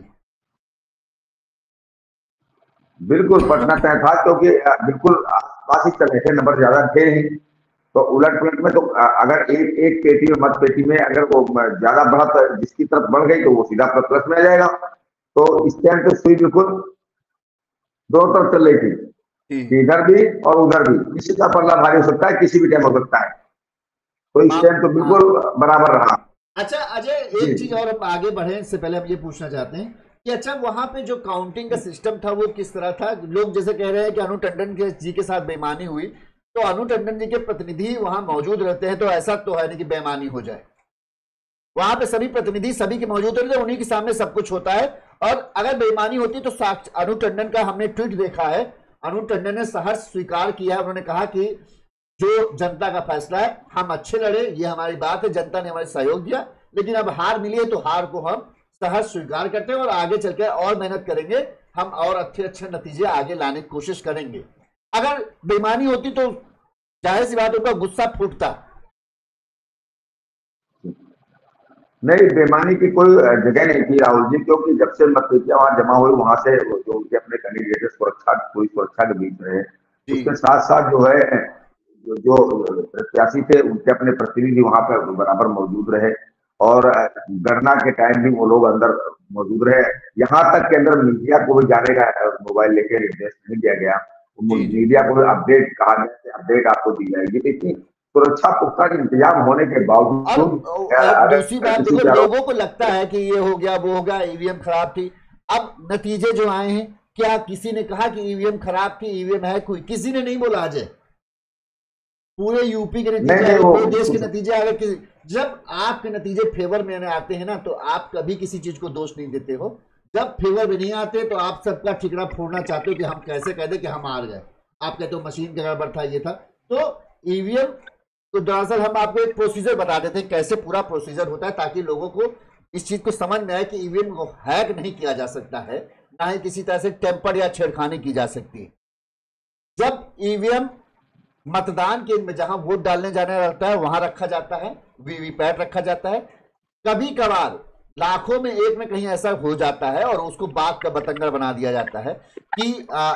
बिल्कुल पटना तय था, क्योंकि बिल्कुल आसपास ही चल रहे थे, नंबर ज्यादा थे नहीं। तो उलट पुलट में तो अगर एक पेटी में मत पेटी में अगर वो ज्यादा बढ़त जिसकी तरफ बढ़ गई तो वो सीधा प्लस में आ जाएगा। तो इस टाइम पे सुई बिल्कुल दोनों तरफ चल रही थी, इधर भी और उधर भी, किसी का पल्ला भारी हो सकता है, किसी भी टाइम हो सकता है। तो इस टाइम तो बिल्कुल बराबर रहा। अच्छा अजय एक चीज और हम आगे बढ़े इससे पहले हम ये पूछना चाहते हैं कि अच्छा वहां पे जो काउंटिंग का सिस्टम था वो किस तरह था? लोग जैसे कह रहे हैं कि अनु टंडन जी के साथ बेईमानी हुई, तो अनु टंडन जी के प्रतिनिधि वहां मौजूद रहते हैं तो ऐसा तो है नहीं कि बेईमानी हो जाए। वहां पे सभी प्रतिनिधि सभी के मौजूद रहते हैं, उन्हीं के सामने सब कुछ होता है। और अगर बेईमानी होती तो अनु टंडन का हमने ट्वीट देखा है, अनु टंडन ने सहर्ष स्वीकार किया है। उन्होंने कहा कि जो जनता का फैसला है, हम अच्छे लड़े, ये हमारी बात है, जनता ने हमारे सहयोग दिया, लेकिन अब हार मिली है तो हार को हम सहर्ष स्वीकार करते हैं और आगे चलकर और मेहनत करेंगे, हम और अच्छे नतीजे आगे लाने की कोशिश करेंगे। अगर बेईमानी होती तो जाहिर सी बात उनका गुस्सा फूटता। नहीं, बेईमानी की कोई जगह नहीं थी राहुल जी, क्योंकि जब से मतपेटियां वहां जमा हुई वहां से जो उनके अपने कैंडिडेट सुरक्षा पूरी सुरक्षा के बीच रहे, उसके साथ साथ जो है जो प्रत्याशी थे उनके अपने प्रतिनिधि वहां पर बराबर मौजूद रहे और गणना के टाइम भी वो लोग अंदर मौजूद रहे। यहाँ तक के अंदर मीडिया को भी जाने का मोबाइल लेके निर्देश नहीं दिया गया, मीडिया को अपडेट कहा गया, अपडेट आपको दी जाएगी। लेकिन सुरक्षा पुख्ता के इंतजाम होने के बावजूद दूसरी बात देखो, लोगों को लगता है कि ये हो गया वो हो गया, ईवीएम खराब थी। अब नतीजे जो आए हैं, क्या किसी ने कहा कि ईवीएम खराब थी, ईवीएम है कोई? किसी ने नहीं बोला अजय। पूरे यूपी के नतीजे, पूरे देश के नतीजे आ गए। जब आपके नतीजे फेवर में आते हैं ना तो आप कभी किसी चीज को दोष नहीं देते हो। जब फेवर में नहीं आते तो आप सबका ठिकरा फोड़ना चाहते हो कि हम कैसे कह दें कि हम हार गए। आप कहते हो मशीन का गड़बड़ था, ये था। तो ईवीएम, तो दरअसल हम आपको एक प्रोसीजर बता देते हैं कैसे पूरा प्रोसीजर होता है, ताकि लोगों को इस चीज को समझ में आए कि ईवीएम को हैक नहीं किया जा सकता है, ना ही किसी तरह से टेम्पर या छेड़खानी की जा सकती है। जब ईवीएम मतदान केंद्र में जहां वोट डालने जाने रहता है वहां रखा जाता है, वीवीपैट रखा जाता है। कभी कभार लाखों में एक में कहीं ऐसा हो जाता है और उसको बात का बतंगड़ बना दिया जाता है कि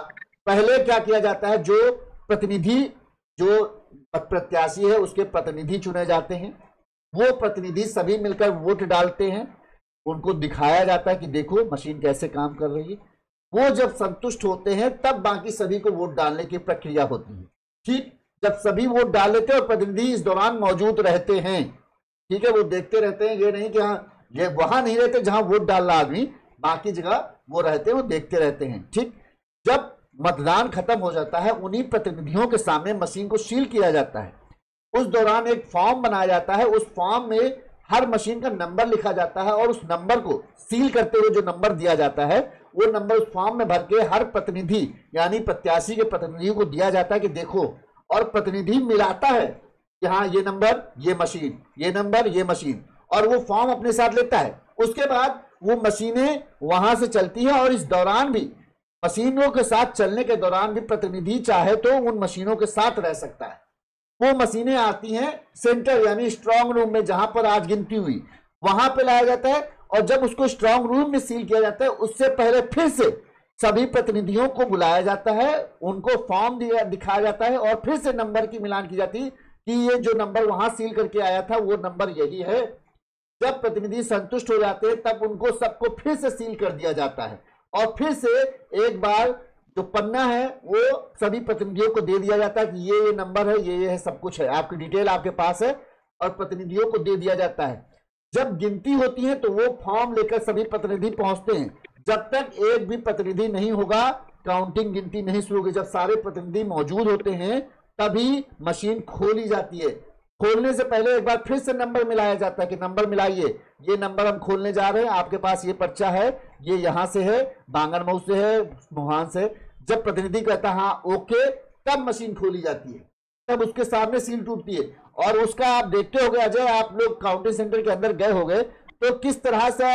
पहले क्या किया जाता है, जो प्रतिनिधि, जो प्रत्याशी है उसके प्रतिनिधि चुने जाते हैं, वो प्रतिनिधि सभी मिलकर वोट डालते हैं, उनको दिखाया जाता है कि देखो मशीन कैसे काम कर रही है। वो जब संतुष्ट होते हैं तब बाकी सभी को वोट डालने की प्रक्रिया होती है। ठीक, जब सभी वोट डाल लेते हैं और प्रतिनिधि इस दौरान मौजूद रहते हैं, ठीक है, वो देखते रहते हैं, ये नहीं कि हाँ ये वहां नहीं रहते जहां वोट डालना आदमी, बाकी जगह वो रहते हैं, वो देखते रहते हैं। ठीक, जब मतदान खत्म हो जाता है उन्हीं प्रतिनिधियों के सामने मशीन को सील किया जाता है। उस दौरान एक फॉर्म बनाया जाता है, उस फॉर्म में हर मशीन का नंबर लिखा जाता है और उस नंबर को सील करते हुए जो नंबर दिया जाता है वो नंबर उस फॉर्म में भर के हर प्रतिनिधि यानी प्रत्याशी के प्रतिनिधि को दिया जाता है कि देखो, और प्रतिनिधि मिलाता है कि हाँ ये नंबर ये मशीन, ये नंबर ये मशीन, और वो फॉर्म अपने साथ लेता है। उसके बाद वो मशीनें वहां से चलती है और इस दौरान भी, मशीनों के साथ चलने के दौरान भी प्रतिनिधि चाहे तो उन मशीनों के साथ रह सकता है। वो मशीनें आती हैं सेंटर यानी स्ट्रांग रूम में, जहां पर आज गिनती हुई वहां पे लाया जाता है, और जब उसको स्ट्रांग रूम में सील किया जाता है उससे पहले फिर से सभी प्रतिनिधियों को बुलाया जाता है, उनको फॉर्म दिखाया जाता है और फिर से नंबर की मिलान की जाती है कि ये जो नंबर वहां सील करके आया था वो नंबर यही है। जब प्रतिनिधि संतुष्ट हो जाते हैं तब उनको सबको फिर से सील कर दिया जाता है और फिर से एक बार जो पन्ना है वो सभी प्रतिनिधियों को दे दिया जाता है कि ये नंबर है, ये है, सब कुछ है, आपकी डिटेल आपके पास है, और प्रतिनिधियों को दे दिया जाता है। जब गिनती होती है तो वो फॉर्म लेकर सभी प्रतिनिधि पहुंचते हैं। जब तक एक भी प्रतिनिधि नहीं होगा काउंटिंग, गिनती नहीं शुरू होगी। जब सारे प्रतिनिधि मौजूद होते हैं तभी मशीन खोली जाती है। खोलने से पहले एक बार फिर से नंबर मिलाया जाता है कि नंबर मिलाइए, ये नंबर हम खोलने जा रहे हैं, आपके पास ये पर्चा है, ये यहां से है, बांगरमऊ से है, मोहान से। जब प्रतिनिधि कहता हाँ ओके, तब मशीन खोली जाती है, तब उसके सामने सील टूटती है। और उसका आप देखते हो गए अजय, आप लोग काउंटिंग सेंटर के अंदर गए होंगे तो किस तरह से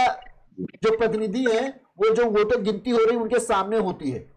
जो प्रतिनिधि है वो जो वोटर गिनती हो रही उनके सामने होती है,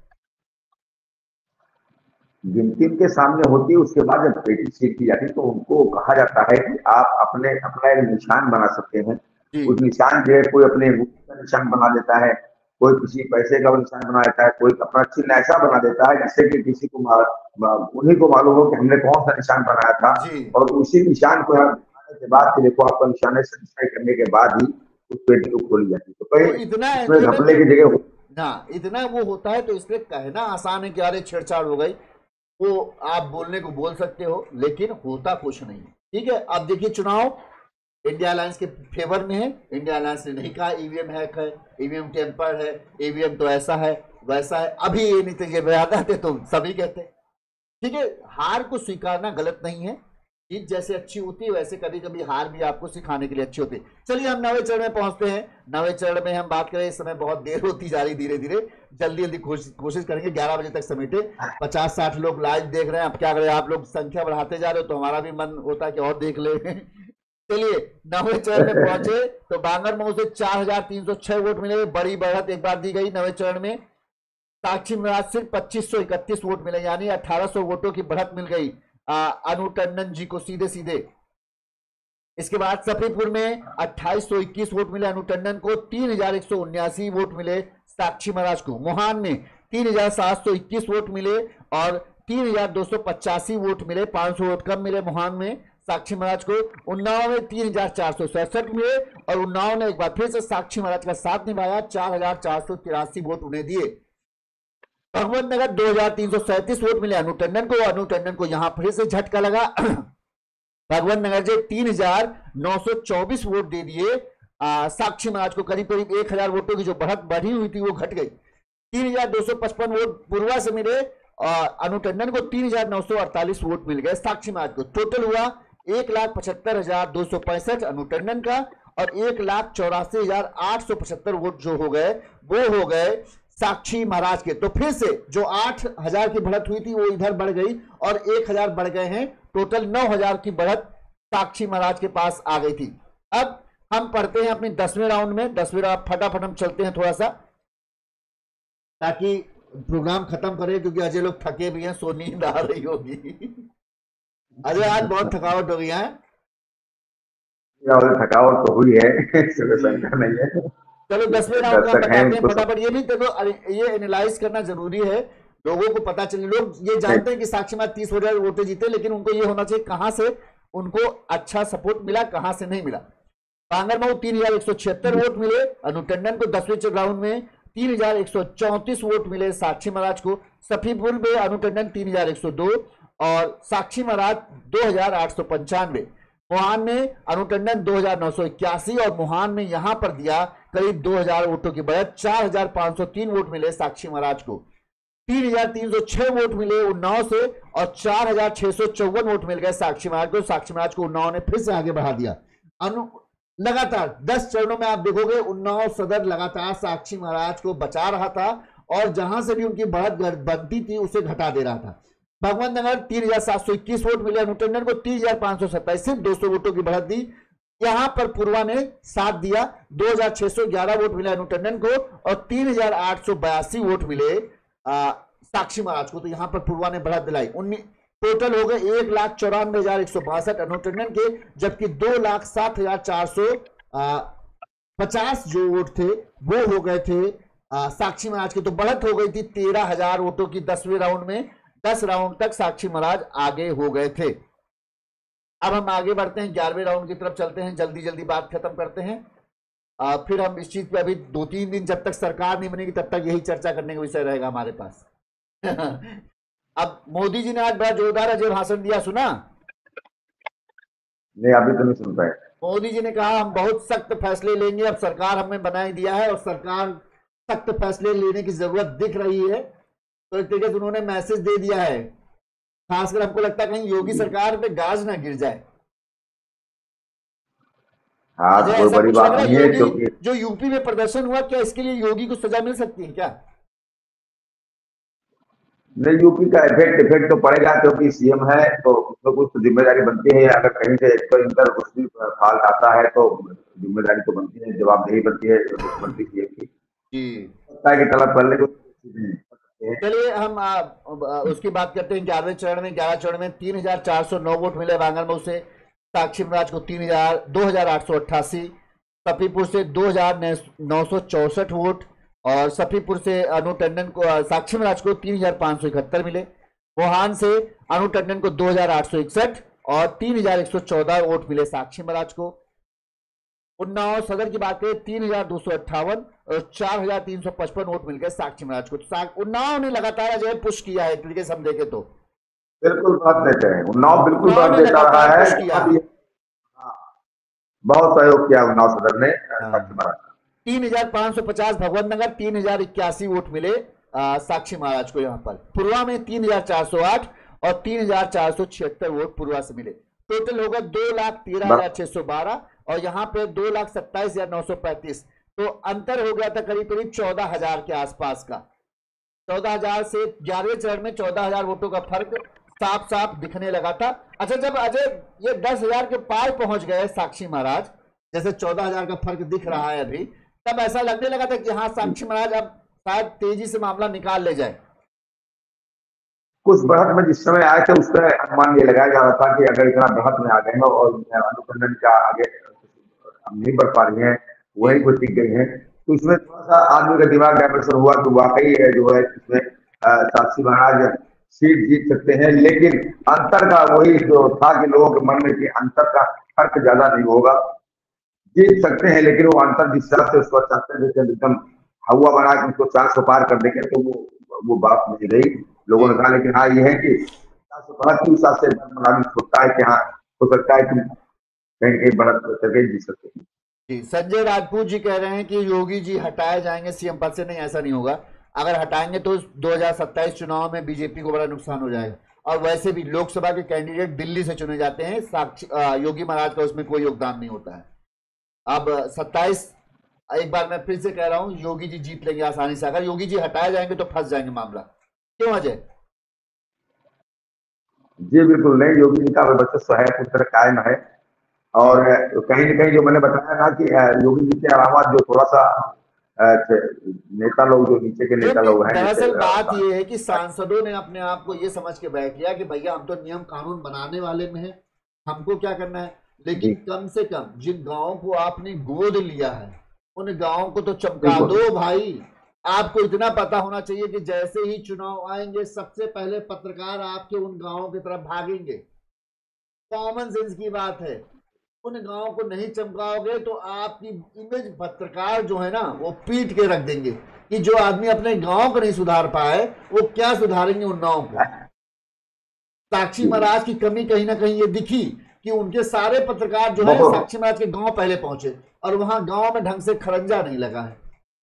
गिनती के सामने होती है। उसके बाद जब पेटी सील की जाती है तो उनको कहा जाता है कि आप अपना एक निशान बना सकते हैं। उस निशान जो है कोई अपने का निशान बना देता है, कोई किसी पैसे का निशान बना देता है, कोई अपना चिन्ह ऐसा बना देता है जिससे कि किसी को उन्हीं को मालूम हो कि हमने कौन सा निशान बनाया था, और उसी निशान को बनाने के बाद देखो आपका निशान सेटिस्फाई करने के बाद ही उस पेटी को खोली जाती है। तो कहीं इसमें घपले की जगह ना इतना वो होता है, तो इसलिए कहना आसान है कि अरे छेड़छाड़ हो गई, वो आप बोलने को बोल सकते हो लेकिन होता कुछ नहीं। ठीक है, अब देखिए चुनाव इंडिया अलायंस के फेवर में है। इंडिया अलायंस ने नहीं कहा ईवीएम हैक है, ईवीएम टेम्पर्ड है, ईवीएम तो ऐसा है वैसा है। अभी ये नतीजे में आते थे तो सभी कहते हैं। ठीक है, हार को स्वीकारना गलत नहीं है, जीत जैसे अच्छी होती है वैसे कभी कभी हार भी आपको सिखाने के लिए अच्छी होती है। चलिए हम 9वें चरण में पहुंचते हैं। 9वें चरण में हम बात करें, इस समय बहुत देर होती जा रही, धीरे धीरे जल्दी जल्दी कोशिश करेंगे 11 बजे तक समेटे। 50-60 लोग लाइव देख रहे हैं, अब क्या करें, आप लोग संख्या बढ़ाते जा रहे हो तो हमारा भी मन होता है कि और देख ले। चलिए 9वें चरण में पहुंचे तो बांगरमऊ से 4306 वोट मिले, बड़ी बढ़त एक बार दी गई। 9वें चरण में साक्षी महाराज सिर्फ 2531 वोट मिले, यानी 1800 वोटों की बढ़त मिल गई अनु टंडन जी को सीधे सीधे। इसके बाद सफीपुर में 2821 वोट मिले अनु टंडन को, 3179 वोट मिले साक्षी महाराज को। मोहान में 3721 वोट मिले और 3285 वोट मिले, 500 वोट कम मिले मोहान में साक्षी महाराज को। उन्नाव में 3467 मिले और उन्नाव ने एक बार फिर से साक्षी महाराज का साथ निभाया, 4483 वोट उन्हें दिए। भगवत नगर 2337 वोट मिले अनु टंडन को, अनु टंडन को यहां फिर से झटका लगा। भगवत नगर से 3924 वोट दे दिए साक्षी महाराज को, करीब करीब 1000 वोटों की जो बढ़त बढ़ी हुई थी वो घट गई। 3255 वोट पूर्वा से मिले अनु टंडन को, 3948 वोट मिल गए साक्षी महाराज को। टोटल हुआ 1,75,265 अनु टंडन का और 1,84,875 वोट जो हो गए वो हो गए साक्षी महाराज के। तो फिर से जो 8,000 की बढ़त हुई थी वो इधर बढ़ गई और 1,000 बढ़ गए हैं, टोटल 9,000 की बढ़त साक्षी महाराज के पास आ गई थी। अब हम पढ़ते हैं अपनी 10वें राउंड में। 10वें राउंड फटाफट हम चलते हैं थोड़ा सा, ताकि प्रोग्राम खत्म करें, क्योंकि अजय लोग थके भी हैं, सो नींद आ रही होगी। अजय आज बहुत थकावट हो गई है। थकावट तो हुई है, नहीं है। चलो 10वें राउंड का बताते हैं फटाफट। ये भी देखो, ये एनालाइज करना जरूरी है, लोगों को पता चले। लोग ये जानते हैं कि साक्षी महाराज 30,000 वोटें जीते, लेकिन उनको ये होना चाहिए कहां से उनको अच्छा सपोर्ट मिला, कहां से नहीं मिला। बांगरमऊ 3,176 वोट मिले अनु टंडन को। 10वें राउंड में 3,134 वोट मिले साक्षी महाराज को। सफीपुर में अनु टंडन 3,102 और साक्षी महाराज 2,895। मोहान में अनु टंडन 2,981 और मोहान में यहां पर दिया करीब 2,000 वोटों की बढ़त। 4,503 वोट मिले साक्षी महाराज को। 3,306 वोट मिले उन्नाव से और 4,654 वोट मिल गए साक्षी महाराज को। साक्षी महाराज को उन्नाव ने फिर से आगे बढ़ा दिया। लगातार 10 चरणों में आप देखोगे उन्नाव सदर लगातार साक्षी महाराज को बचा रहा था और जहां से भी उनकी बढ़त बनती थी उसे घटा दे रहा था। भगवंत नगर 3,721 वोट मिले अनु टंडन को। 3,527 सिर्फ 200 वोटों की बढ़त दी। यहां पर पूर्वा ने साथ दिया। 2,611 वोट मिले अनु टंडन को और 3,882 वोट मिले साक्षी महाराज को। तो यहां पर पूर्वा ने बढ़त दिलाई। टोटल हो गए 1,94,162 अनु टंडन के, जबकि 2,07,450 जो वोट थे वो हो गए थे साक्षी महाराज के। तो बढ़त हो गई थी 13,000 वोटों की 10वें राउंड में। 10 राउंड तक साक्षी महाराज आगे हो गए थे। अब हम आगे बढ़ते हैं, 11वें राउंड की तरफ चलते हैं। जल्दी जल्दी बात खत्म करते हैं। फिर हम इस चीज पे अभी 2-3 दिन जब तक सरकार नहीं बनेगी तब तक यही चर्चा करने का विषय रहेगा हमारे पास। अब मोदी जी ने आज बड़ा जोरदार अजय भाषण दिया, सुना? नहीं, अभी तो नहीं सुन पाए। मोदी जी ने कहा हम बहुत सख्त फैसले लेंगे, अब सरकार हमें बनाई दिया है और सरकार सख्त फैसले लेने की जरूरत दिख रही है। तो एक तरीके से उन्होंने मैसेज दे दिया है। खासकर हमको लगता है कहीं योगी सरकार पे गाज ना गिर जाए। हाँ, कोई बड़ी बात नहीं है, क्योंकि जो यूपी में प्रदर्शन हुआ, क्या इसके लिए योगी को सजा मिल सकती है क्या? नहीं, यूपी का इफेक्ट तो पड़ेगा, क्योंकि सीएम है तो उसमें कुछ जिम्मेदारी बनती है। अगर कहीं से कोई इधर कुछ भी फॉल्ट आता है तो जिम्मेदारी तो बनती है, जवाबदेही बनती है मुख्यमंत्री सीएम की कि तलब करने को। चलिए हम उसकी बात करते हैं 11वें चरण में। 11 चरण में 3,409 वोट मिले बांगरमऊ से साक्षी महाराज को। 2,888। सफीपुर से 2,964 वोट और सफीपुर से अनु टंडन को साक्षी महाराज को 3,571 मिले। मोहान से अनु टंडन को 2,861 और 3,114 वोट मिले साक्षी महाराज को। उन्नाव सदर की बात करें 3,258 और 4,355 वोट मिल गए साक्षी महाराज को। उन्नाव ने लगातार जो है पुश किया है, एक तरीके से हम देखें तो बिल्कुल बात देते हैं। उन्नाव बिल्कुल बात देता रहा है, बहुत सहयोग किया उन्नाव सदर ने साक्षी महाराज। 3,550 भगवंत नगर 3,081 वोट मिले साक्षी महाराज को। यहाँ पर पूर्वा में 3,408 और 3,476 वोट पूर्वा से मिले। टोटल होगा 2,13,612 और यहाँ पे 2,27,935। तो अंतर हो गया था करीब करीब 14,000 के आसपास का। 14,000 से 11वें चरण में 14,000 वोटों का फर्क साफ साफ दिखने लगा था। अच्छा, जब अजय ये 10,000 के पार पहुंच गए साक्षी महाराज, जैसे 14,000 का फर्क दिख रहा है अभी, तब ऐसा लगने लगा था कि हाँ साक्षी महाराज अब शायद तेजी से मामला निकाल ले जाए। कुछ बढ़त में जिस समय आए थे उस पर अनुमान ये लगाया जा रहा था कि अगर इतना बढ़त में आ गए और अनु टंडन का आगे नहीं बढ़ पा रही है, वही कुछ टिक गई है, तो इसमें थोड़ा सा आदमी का दिमाग डाइवर्सन हुआ कि वाकई जो है इसमें साक्षी महाराज सीट जीत सकते हैं। लेकिन अंतर का वही जो था कि लोगों के मन में कि अंतर का फर्क ज्यादा नहीं होगा, जीत सकते हैं, लेकिन वो अंतर जिस हिसाब से उसको चाहते हैं एकदम हवा बना के उसको 400 पार कर देंगे, तो वो बात नहीं रही लोगों ने कहा। लेकिन हाँ ये है कि 472 हिसाब से होता है कि हाँ हो सकता है कि कहीं बढ़त करके जीत सकते हैं। जी, संजय राजपूत जी कह रहे हैं कि योगी जी हटाए जाएंगे सीएम पद से। नहीं, ऐसा नहीं होगा। अगर हटाएंगे तो 2027 चुनाव में बीजेपी को बड़ा नुकसान हो जाएगा। और वैसे भी लोकसभा के कैंडिडेट दिल्ली से चुने जाते हैं, योगी महाराज का उसमें कोई योगदान नहीं होता है। अब 27 एक बार मैं फिर से कह रहा हूं, योगी जी जीत लेंगे आसानी से। अगर योगी जी हटाए जाएंगे तो फंस जाएंगे मामला। क्यों अजय? जी बिल्कुल नहीं, योगी जी का वर्चस्व है, पूरी तरह कायम है। और कहीं न कहीं जो मैंने बताया ना कि योगी जी के अलावा जो थोड़ा सा नेता लोग, जो नीचे के नेता लोग हैं, जैसे दरअसल बात ये है कि सांसदों ने अपने आप को ये समझ के बैठ लिया कि भैया हम तो नियम कानून बनाने वाले में हैं, हमको क्या करना है। लेकिन कम से कम जिन गांवों को आपने गोद लिया है उन गांवों को तो चमका दो भाई। आपको इतना पता होना चाहिए कि जैसे ही चुनाव आएंगे सबसे पहले पत्रकार आपके उन गांवों की तरफ भागेंगे। कॉमन सेंस की बात है। उन गांवों को नहीं चमकाओगे तो आपकी इमेज पत्रकार जो है ना वो पीट के रख देंगे कि जो आदमी अपने गांव को नहीं सुधार पाए वो क्या सुधारेंगे उन गांव को। साक्षी महाराज की कमी कहीं ना कहीं ये दिखी कि उनके सारे पत्रकार जो है साक्षी महाराज के गांव पहले पहुंचे और वहां गांव में ढंग से खरंजा नहीं लगा है।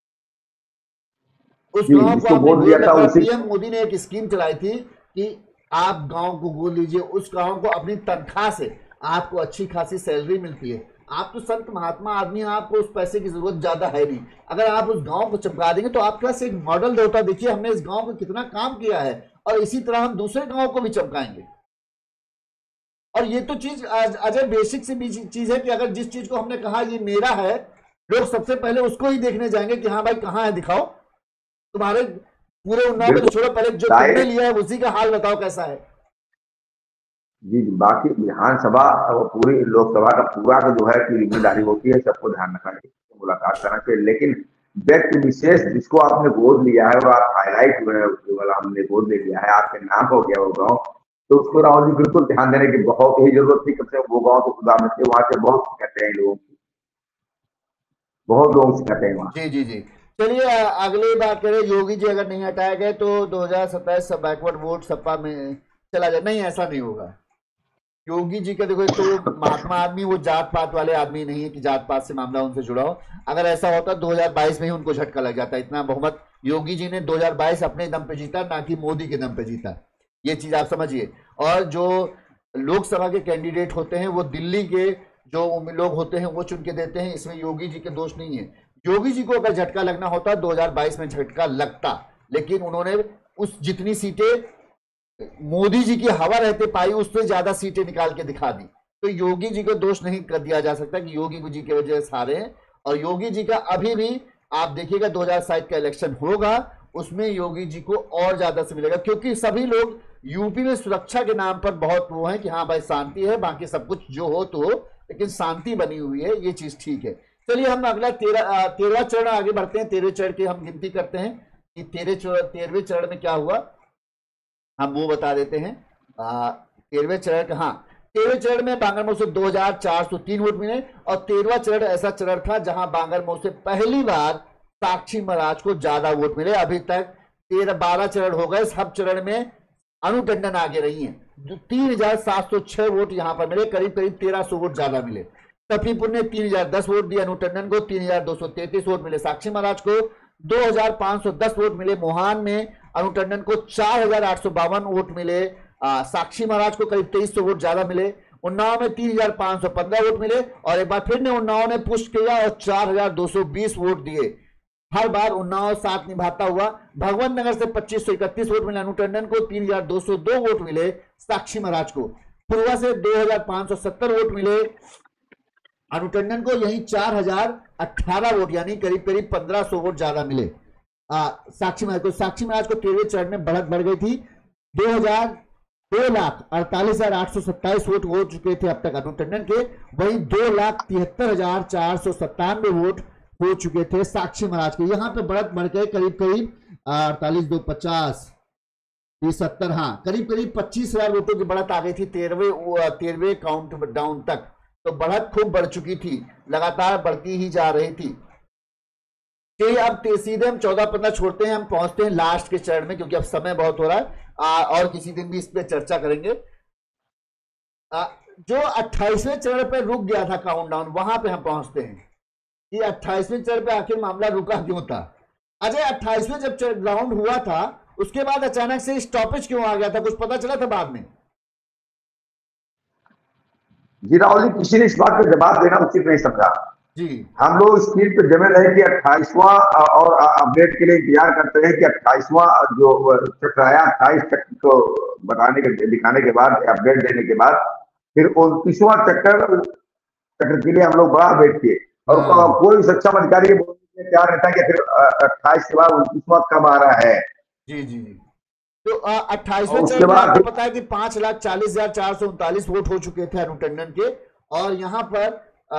उस गांव को आपने गोद लगाया। पीएम मोदी ने एक स्कीम चलाई थी कि आप गांव को गोद लीजिए, उस गांव को अपनी तनख्वाह से आपको अच्छी खासी सैलरी मिलती है। आप तो संत महात्मा आदमी, आपको उस पैसे की जरूरत ज्यादा है नहीं। अगर आप उस गांव को चमका देंगे तो आपके पास एक मॉडल देवता, देखिए हमने इस गांव को कितना काम किया है, और इसी तरह हम दूसरे गांव को भी चमकाएंगे। और ये तो चीज अजय बेसिक से चीज है कि अगर जिस चीज को हमने कहा ये मेरा है, लोग सबसे पहले उसको ही देखने जाएंगे कि हाँ भाई कहाँ है दिखाओ। तुम्हारे पूरे उन्नाव में तो छोड़ो, पहले जो तुमने लिया है उसी का हाल बताओ कैसा है। जी, बाकी विधानसभा और पूरी लोकसभा का पूरा का जो है कि जिम्मेदारी होती है सबको ध्यान रखना चाहिए, मुलाकात करना चाहिए। लेकिन व्यक्ति विशेष जिसको आपने गोद लिया है और आप हाईलाइट जो है उसके वाला हमने गोद ले लिया है, आपके नाम हो गया वो गाँव, तो उसको राहुल जी बिल्कुल ध्यान देने की बहुत ही जरूरत थी। कम से कम वो गाँव को सुधारने के, वहां से बहुत शिकायतें हैं लोगों की, बहुत लोग शिकायतें हैं वहाँ। जी जी जी। चलिए अगली बात करें, योगी जी अगर नहीं हटाए गए तो 2027 सब बैकवर्ड वोट सपा में चला जाए। नहीं, ऐसा नहीं होगा। योगी जी का देखो, एक तो महात्मा आदमी, वो जात पात वाले आदमी नहीं है कि जात पात से मामला उनसे जुड़ा हो। अगर ऐसा होता 2022 में ही उनको झटका लग जाता। इतना बहुमत योगी जी ने 2022 अपने दम पे जीता, ना कि मोदी के दम पे जीता। ये चीज आप समझिए। और जो लोकसभा के कैंडिडेट होते हैं वो दिल्ली के जो लोग होते हैं वो चुन के देते हैं, इसमें योगी जी के दोष नहीं है। योगी जी को अगर झटका लगना होता 2022 में झटका लगता, लेकिन उन्होंने उस जितनी सीटें मोदी जी की हवा रहते पाई उससे ज्यादा सीटें निकाल के दिखा दी। तो योगी जी को दोष नहीं कर दिया जा सकता कि योगी जी की वजह से हारे हैं। और योगी जी का अभी भी आप देखिएगा 2007 का इलेक्शन होगा, उसमें योगी जी को और ज्यादा से मिलेगा, क्योंकि सभी लोग यूपी में सुरक्षा के नाम पर बहुत वो है कि हाँ भाई शांति है, बाकी सब कुछ जो हो तो हो, लेकिन शांति बनी हुई है, ये चीज ठीक है। चलिए हम अगला 13वां चरण आगे बढ़ते हैं। 13वें चरण की हम गिनती करते हैं कि 13वें चरण में क्या हुआ, हम वो बता देते हैं। 13वें चरण, हाँ 13वें चरण में बांगरमऊ से 2403 वोट मिले। और 13वां चरण ऐसा चरण था जहां बांगरमऊ से पहली बार साक्षी महाराज को ज्यादा वोट मिले। अभी तक 12 चरण हो गए, सब चरण में अनु टंडन आगे रही है। 3706 वोट यहां पर मिले, करीब करीब 1300 वोट ज्यादा मिले। सफीपुर ने 3010 वोट दिए अनु टंडन को, 3233 वोट मिले साक्षी महाराज को, 2510 वोट मिले मोहान में अनु टंडन को, 4852 वोट मिले साक्षी महाराज को, करीब 2300 वोट ज्यादा मिले। उन्नाव में 3515 वोट मिले, और एक बार फिर ने उन्नाव ने पुश किया और 4220 वोट दिए। हर बार उन्नाव साथ निभाता हुआ। भगवंत नगर से 2531 वोट मिले अनु टंडन को, 3202 वोट मिले साक्षी महाराज को। पुरवा से 2570 वोट मिले अनु टंडन को, यही 4018 वोट यानी करीब करीब 1500 वोट ज्यादा मिले साक्षी महाराज को। साक्षी महाराज को 13वें चरण में बढ़त बढ़ गई थी। 2,48,827 वोट हो चुके थे अब तक अनु टंडन के, वहीं 2,73,497 वोट हो चुके थे साक्षी महाराज के। यहाँ पे बढ़त बढ़ गए करीब करीब 48,250 70, हाँ करीब करीब 25,000 वोटों की बढ़त आ गई थी 13वें काउंट डाउन तक। तो बढ़त खूब बढ़ चुकी थी, लगातार बढ़ती ही जा रही थी। चलिए अब सीधे हम 14-15 छोड़ते हैं, हम पहुंचते हैं लास्ट के चरण में, क्योंकि अब समय बहुत हो रहा है। और किसी दिन भी इस पर चर्चा करेंगे। जो 28वें चरण पे रुक गया था काउंटडाउन, वहां पे हम पहुंचते हैं कि 28वें चरण पे आखिर मामला रुका क्यों था। अजय 28वें जब राउंड हुआ था उसके बाद अचानक से स्टॉपेज क्यों आ गया था, कुछ पता चला था बाद में? जी राहुल जी, किसी ने इस बात का जवाब देना उचित नहीं समझा। जी। हम लोग स्क्रीन पे जमे रहे कि 28वां और अपडेट के लिए इंतजार करते हैं कि 28वां जो चक्र आया, 28 चक्र को बताने के दिखाने के बाद, अपडेट देने के बाद फिर 29वां चक्र चक्र के लिए हम लोग बड़ा वेट किए। और हाँ कोई सक्षम अधिकारी बोलने के तैयार रहता है कि फिर 28 के बाद 29वां कब आ रहा है। जी जी जी। तो 28वें और उसके चरण में बाद आपको पता है कि 5,40,439 वोट हो चुके थे अनुटंडन के, और यहाँ पर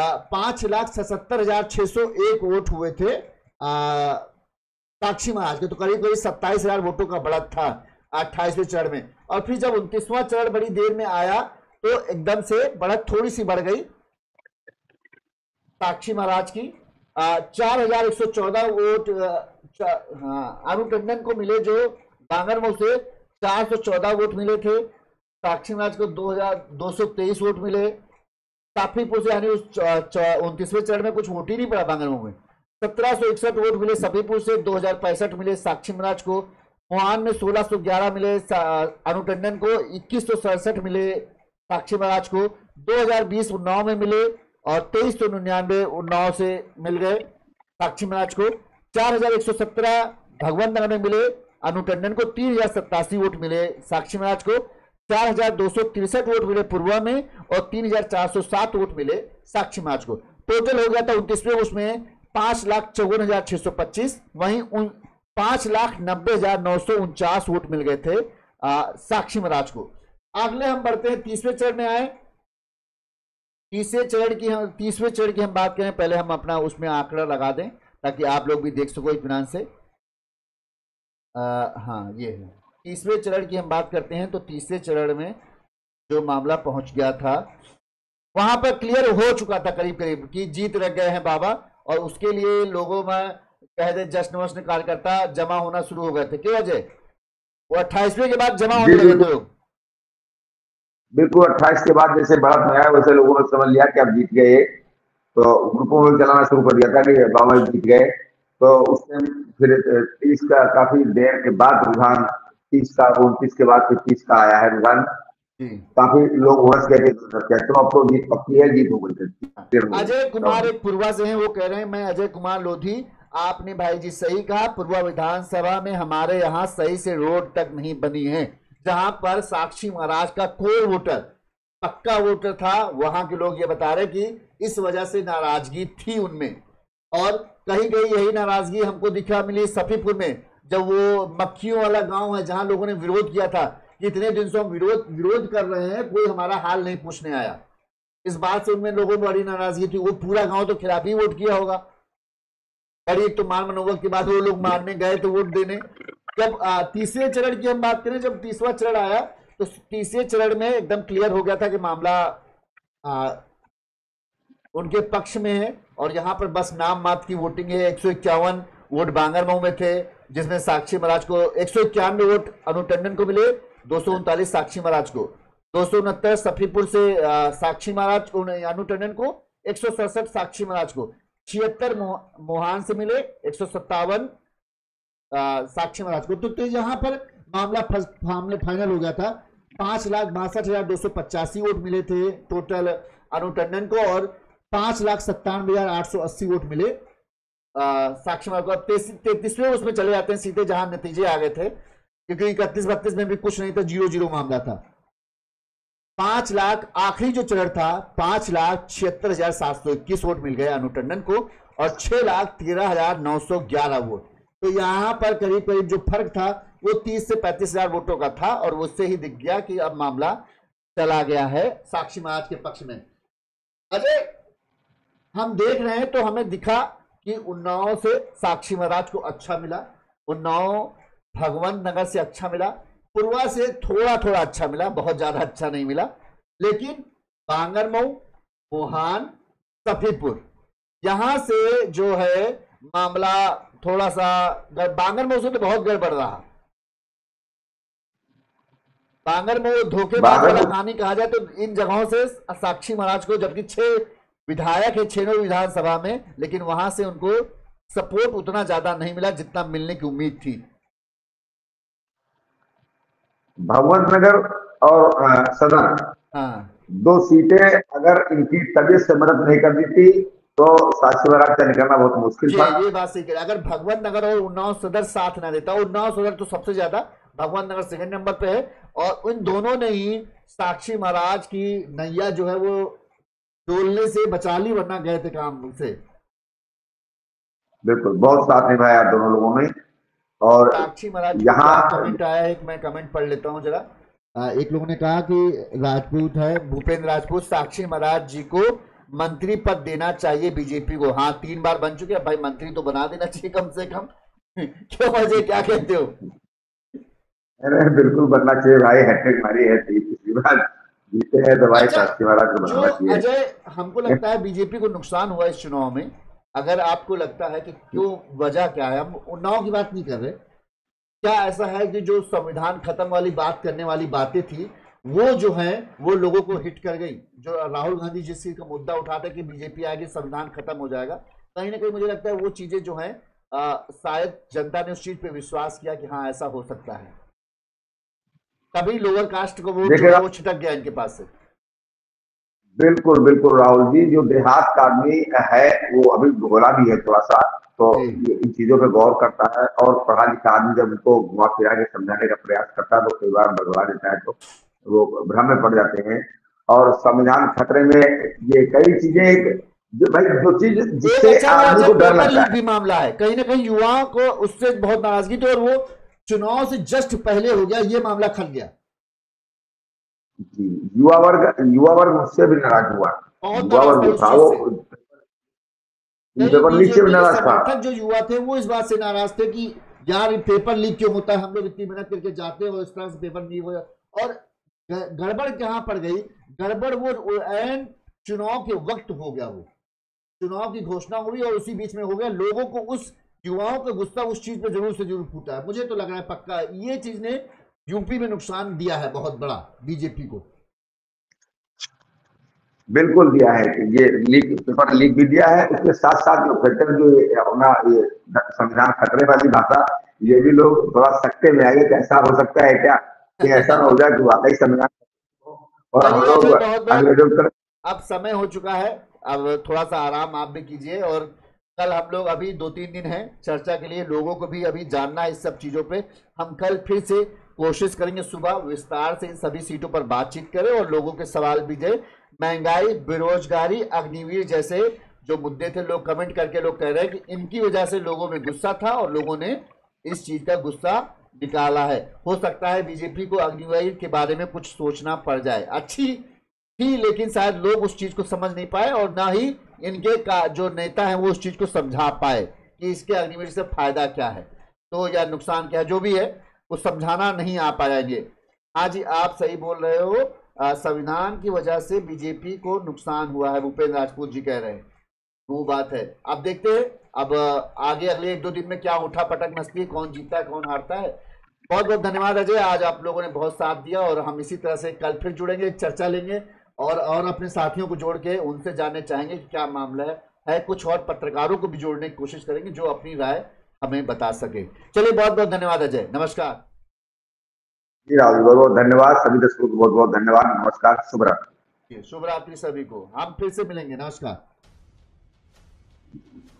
5,77,601 वोट हुए थे साक्षी महाराज के। तो करीब करीब 27,000 वोटों का बढ़त था 28वें चरण में। और फिर जब 29वां चरण बड़ी देर में आया तो एकदम से बढ़त थोड़ी सी बढ़ गई साक्षी महाराज की। 4,114 वोट हाँ अनु टंडन को मिले, जो बांगरमऊ से 414 वोट मिले थे। साक्षी महाराज को 2,223 वोट मिले। साफीपुर से, यानी उस 29वें चरण में कुछ वोट ही नहीं पड़ा बांगरमऊ में। 1,761 वोट मिले सफीपुर से, 2,065 मिले साक्षी महाराज को। मोहान में 1,611 मिले अनु टंडन को, 2,167 मिले साक्षी महाराज को। 2020 उन्नाव में मिले और 2,399 उन्नाव से मिल गए साक्षी महाराज को। 4,117 भगवंत नगर में मिले अनु टंडन को। 3,087 वोट मिले साक्षी महाराज को। 4,263 वोट मिले पूर्वा में और 3,407 वोट मिले साक्षी महाराज को। टोटल हो गया था 29वें उसमें 5,54,625। वहीं 5,90,949 वोट मिल गए थे साक्षी महाराज को। अगले हम बढ़ते हैं 30वें चरण में आए। 30वें चरण की हम बात करें, पहले हम अपना उसमें आंकड़ा लगा दें ताकि आप लोग भी देख सको इत्मीनान से। हाँ ये है 30वें चरण की हम बात करते हैं। तो 30वें चरण में जो मामला पहुंच गया था वहां पर क्लियर हो चुका था करीब करीब कि जीत रह गए हैं बाबा, और उसके लिए लोगों में कह दे जश्न वश्न कार्यकर्ता जमा होना शुरू हो गए थे। क्या वजह? वो 28वें के बाद जमा होने लगे थे लोग। बिल्कुल 28 के बाद जैसे बढ़त में आया वैसे लोगों ने समझ लिया कि अब जीत गए, तो ग्रुपों में चलाना शुरू कर दिया था कि बाबा जीत गए। तो उसने फिर 30 का काफी देर के बाद रुझान 30 का 29 के बाद फिर 30 का आया है रुझान। काफी लोग हंस गए थे, तो अब तो जीत पक्की है, जीत हो गई। अजय कुमार एक पूर्वा से हैं, वो कह रहे हैं मैं अजय कुमार लोधी, आपने भाई जी सही कहा, पूर्वा विधानसभा में हमारे यहाँ सही से रोड तक नहीं बनी है। जहां पर साक्षी महाराज का कोई वोटर पक्का वोटर था, वहां के लोग ये बता रहे कि इस वजह से नाराजगी थी उनमें। और कहीं कहीं यही नाराजगी हमको दिखा मिली सफीपुर में, जब वो मक्खियों वाला गांव है जहां लोगों ने विरोध किया था कि इतने दिन से हम विरोध कर रहे हैं, कोई हमारा हाल नहीं पूछने आया। इस बात से उनमें लोगों में बड़ी नाराजगी थी। वो पूरा गांव तो खिलाफ ही वोट किया होगा। बड़ी एक तो मान मनोबत के बाद वो लोग मारने गए तो वोट देने। जब तीसरे चरण की हम बात करें, जब 30वां चरण आया तो तीसरे चरण में एकदम क्लियर हो गया था कि मामला उनके पक्ष में है। और यहां पर बस नाम मात्र की वोटिंग है। 151 वोट बांगरमऊ में थे, जिसमें साक्षी महाराज को 191 वोट अनु टंडन को मिले, 239 साक्षी महाराज को, 269 सफीपुर से साक्षी महाराज अनु टंडन को, 167 साक्षी महाराज को, 76 मोहान से मिले, 157 साक्षी महाराज को। तो यहाँ पर मामला फाइनल हो गया था। 5,62,285 वोट मिले थे टोटल अनु टंडन को, और 5,97,880 वोट मिले साक्षी महाराज को। 33वें उसमें चले जाते हैं सीधे, जहां नतीजे आ गए थे, क्योंकि 31-32 में भी कुछ नहीं था, 0-0 मामला था। 5 लाख आखिरी जो चरण था 5,76,721 वोट मिल गए अनु टंडन को, और 6,13,911 वोट। तो यहां पर करीब करीब जो फर्क था वो 30 से 35,000 वोटों का था, और उससे ही दिख गया कि अब मामला चला गया है साक्षी महाराज के पक्ष में। अजय हम देख रहे हैं तो हमें दिखा कि उन्नाव से साक्षी महाराज को अच्छा मिला, उन्नाव भगवंत नगर से अच्छा मिला, पूर्वा से थोड़ा थोड़ा अच्छा मिला, बहुत ज्यादा अच्छा नहीं मिला। लेकिन बांगरमऊ, मोहान, सफीपुर, यहां से जो है मामला थोड़ा सा बांगरमऊ से तो बहुत गड़बड़ रहा। बांगरमऊ धोखेबाज वाला कहानी कहा जाए तो इन जगहों से साक्षी महाराज को, जबकि 6 विधायक है 6 विधानसभा में, लेकिन वहां से उनको सपोर्ट उतना ज्यादा नहीं मिला जितना मिलने की उम्मीद थी। भगवंत नगर और सदन, 2 सीटें अगर इनकी तबीयत से मदद नहीं कर दी थी तो साक्षी महाराज का निकलना बहुत मुश्किल था। ये बात सही कह, अगर भगवंत नगर और उन्नाव सदर साथ ना देता, उन्नाव सदर तो सबसे ज्यादा, भगवंत नगर सेकंड नंबर पे है, और उन दोनों ने ही साक्षी महाराज की नैया जो है वो डोलने से बचा ली, वरना गए थे काम से। बिल्कुल, बहुत साथ निभाया दोनों लोगों ने। और साक्षी महाराज यहाँ कमेंट आया है, मैं कमेंट पढ़ लेता हूँ जरा। एक लोगों ने कहा कि राजपूत है, भूपेंद्र राजपूत, साक्षी महाराज जी को मंत्री पद देना चाहिए बीजेपी को। हाँ, 3 बार बन चुके हैं भाई, मंत्री तो बना देना चाहिए कम से कम। क्यों अजय, क्या कहते हो? बिल्कुल बनना चाहिए भाई, हैट्रिक मारी है, तीसरी बार जीते हैं तो भाई अच्छा, साक्षी महाराज को जो बनाना चाहिए। अजय, हमको लगता है बीजेपी को नुकसान हुआ इस चुनाव में, अगर आपको लगता है कि क्यों, वजह क्या है, हम उन्नाव की बात नहीं कर रहे, क्या ऐसा है कि जो संविधान खत्म वाली बात करने वाली बातें थी वो जो है वो लोगों को हिट कर गई? जो राहुल गांधी जिस चीज का मुद्दा उठाते कि बीजेपी आएगी संविधान खत्म हो जाएगा, कहीं ना कहीं मुझे लगता है वो चीजें जो है शायद जनता ने उस चीज पे विश्वास किया कि हाँ ऐसा हो सकता है, तभी लोअर कास्ट को वोट जो है वो छिटक गया इनके पास से। बिल्कुल बिल्कुल राहुल जी, जो देहात का आदमी है वो अभी भोला भी है थोड़ा सा, तो इन चीजों पे गौर करता है, और पढ़ा लिखा आदमी जब उनको घुमा फिरा के समझाने का प्रयास करता है तो कई बार बदला देता है, तो वो भ्रम में पड़ जाते हैं। और संविधान खतरे में, ये कई चीजें जो भाई, जो चीज जिससे आदमी को डर लगता है, भी मामला है, कहीं ना कहीं युवाओं को उससे बहुत नाराजगी थी, और वो चुनाव से जस्ट पहले हो गया, ये मामला खल गया। जी, युवा वर्ग उससे भी नाराज हुआ। युवा वर्ग जो था वो पेपर लीक से भी नाराज था। समर्थक जो युवा थे वो इस बात से नाराज थे कि यार पेपर लीक क्यों होता है, हम लोग इतनी मेहनत करके जाते हैं और इस तरह से पेपर लीक हो जाए। और गड़बड़ कहां पड़ गई, गड़बड़ वो एंड चुनाव के वक्त हो गया, वो चुनाव की घोषणा हुई और उसी बीच में हो गया। लोगों को, उस युवाओं का गुस्सा उस चीज पे जरूर से जरूर फूटा है, मुझे तो लग रहा है पक्का ये चीज ने यूपी में नुकसान दिया है बहुत बड़ा बीजेपी को। बिल्कुल दिया है कि ये लीक, पेपर लीक भी दिया है, उसके साथ साथ जो फैक्टर जो अपना ये संविधान खतरे वाली भाषा, ये भी लोग थोड़ा सकते में आएंगे कि ऐसा हो सकता है क्या, कि ऐसा ना हो जाए कि वाकई संविधान और हम लोग अंग्रेजों। अब समय हो चुका है, अब थोड़ा सा आराम आप भी कीजिए, और कल हम लोग, अभी 2-3 दिन है चर्चा के लिए, लोगों को भी अभी जानना है इस सब चीजों पे। हम कल फिर से कोशिश करेंगे सुबह विस्तार से इन सभी सीटों पर बातचीत करें और लोगों के सवाल भी दे। महंगाई, बेरोजगारी, अग्निवीर जैसे जो मुद्दे थे, लोग कमेंट करके लोग कह रहे हैं कि इनकी वजह से लोगों में गुस्सा था और लोगों ने इस चीज का गुस्सा निकाला है। हो सकता है बीजेपी को अग्निवीर के बारे में कुछ सोचना पड़ जाए, अच्छी थी लेकिन शायद लोग उस चीज को समझ नहीं पाए, और ना ही इनके का जो नेता है वो उस चीज को समझा पाए कि इसके अग्निवीर से फायदा क्या है, तो या नुकसान क्या है, जो भी है वो समझाना नहीं आ पाएंगे। हाँ जी, आप सही बोल रहे हो, संविधान की वजह से बीजेपी को नुकसान हुआ है, भूपेंद्र राजपूत जी कह रहे हैं, वो बात है। अब देखते हैं अब आगे अगले 1-2 दिन में क्या उठा पटक मचती है, कौन जीतता है कौन हारता है। बहुत बहुत धन्यवाद अजय, आज आप लोगों ने बहुत साथ दिया, और हम इसी तरह से कल फिर जुड़ेंगे, चर्चा लेंगे, और अपने साथियों को जोड़ के उनसे जानने चाहेंगे कि क्या मामला है। कुछ और पत्रकारों को भी जोड़ने की कोशिश करेंगे जो अपनी राय हमें बता सके। चलिए, बहुत बहुत धन्यवाद अजय, नमस्कार। जी राहुल, बहुत बहुत धन्यवाद, सभी दर्शकों को बहुत बहुत धन्यवाद, नमस्कार, शुभ रात्रि। शुभ रात्रि सभी को, हम फिर से मिलेंगे, नमस्कार।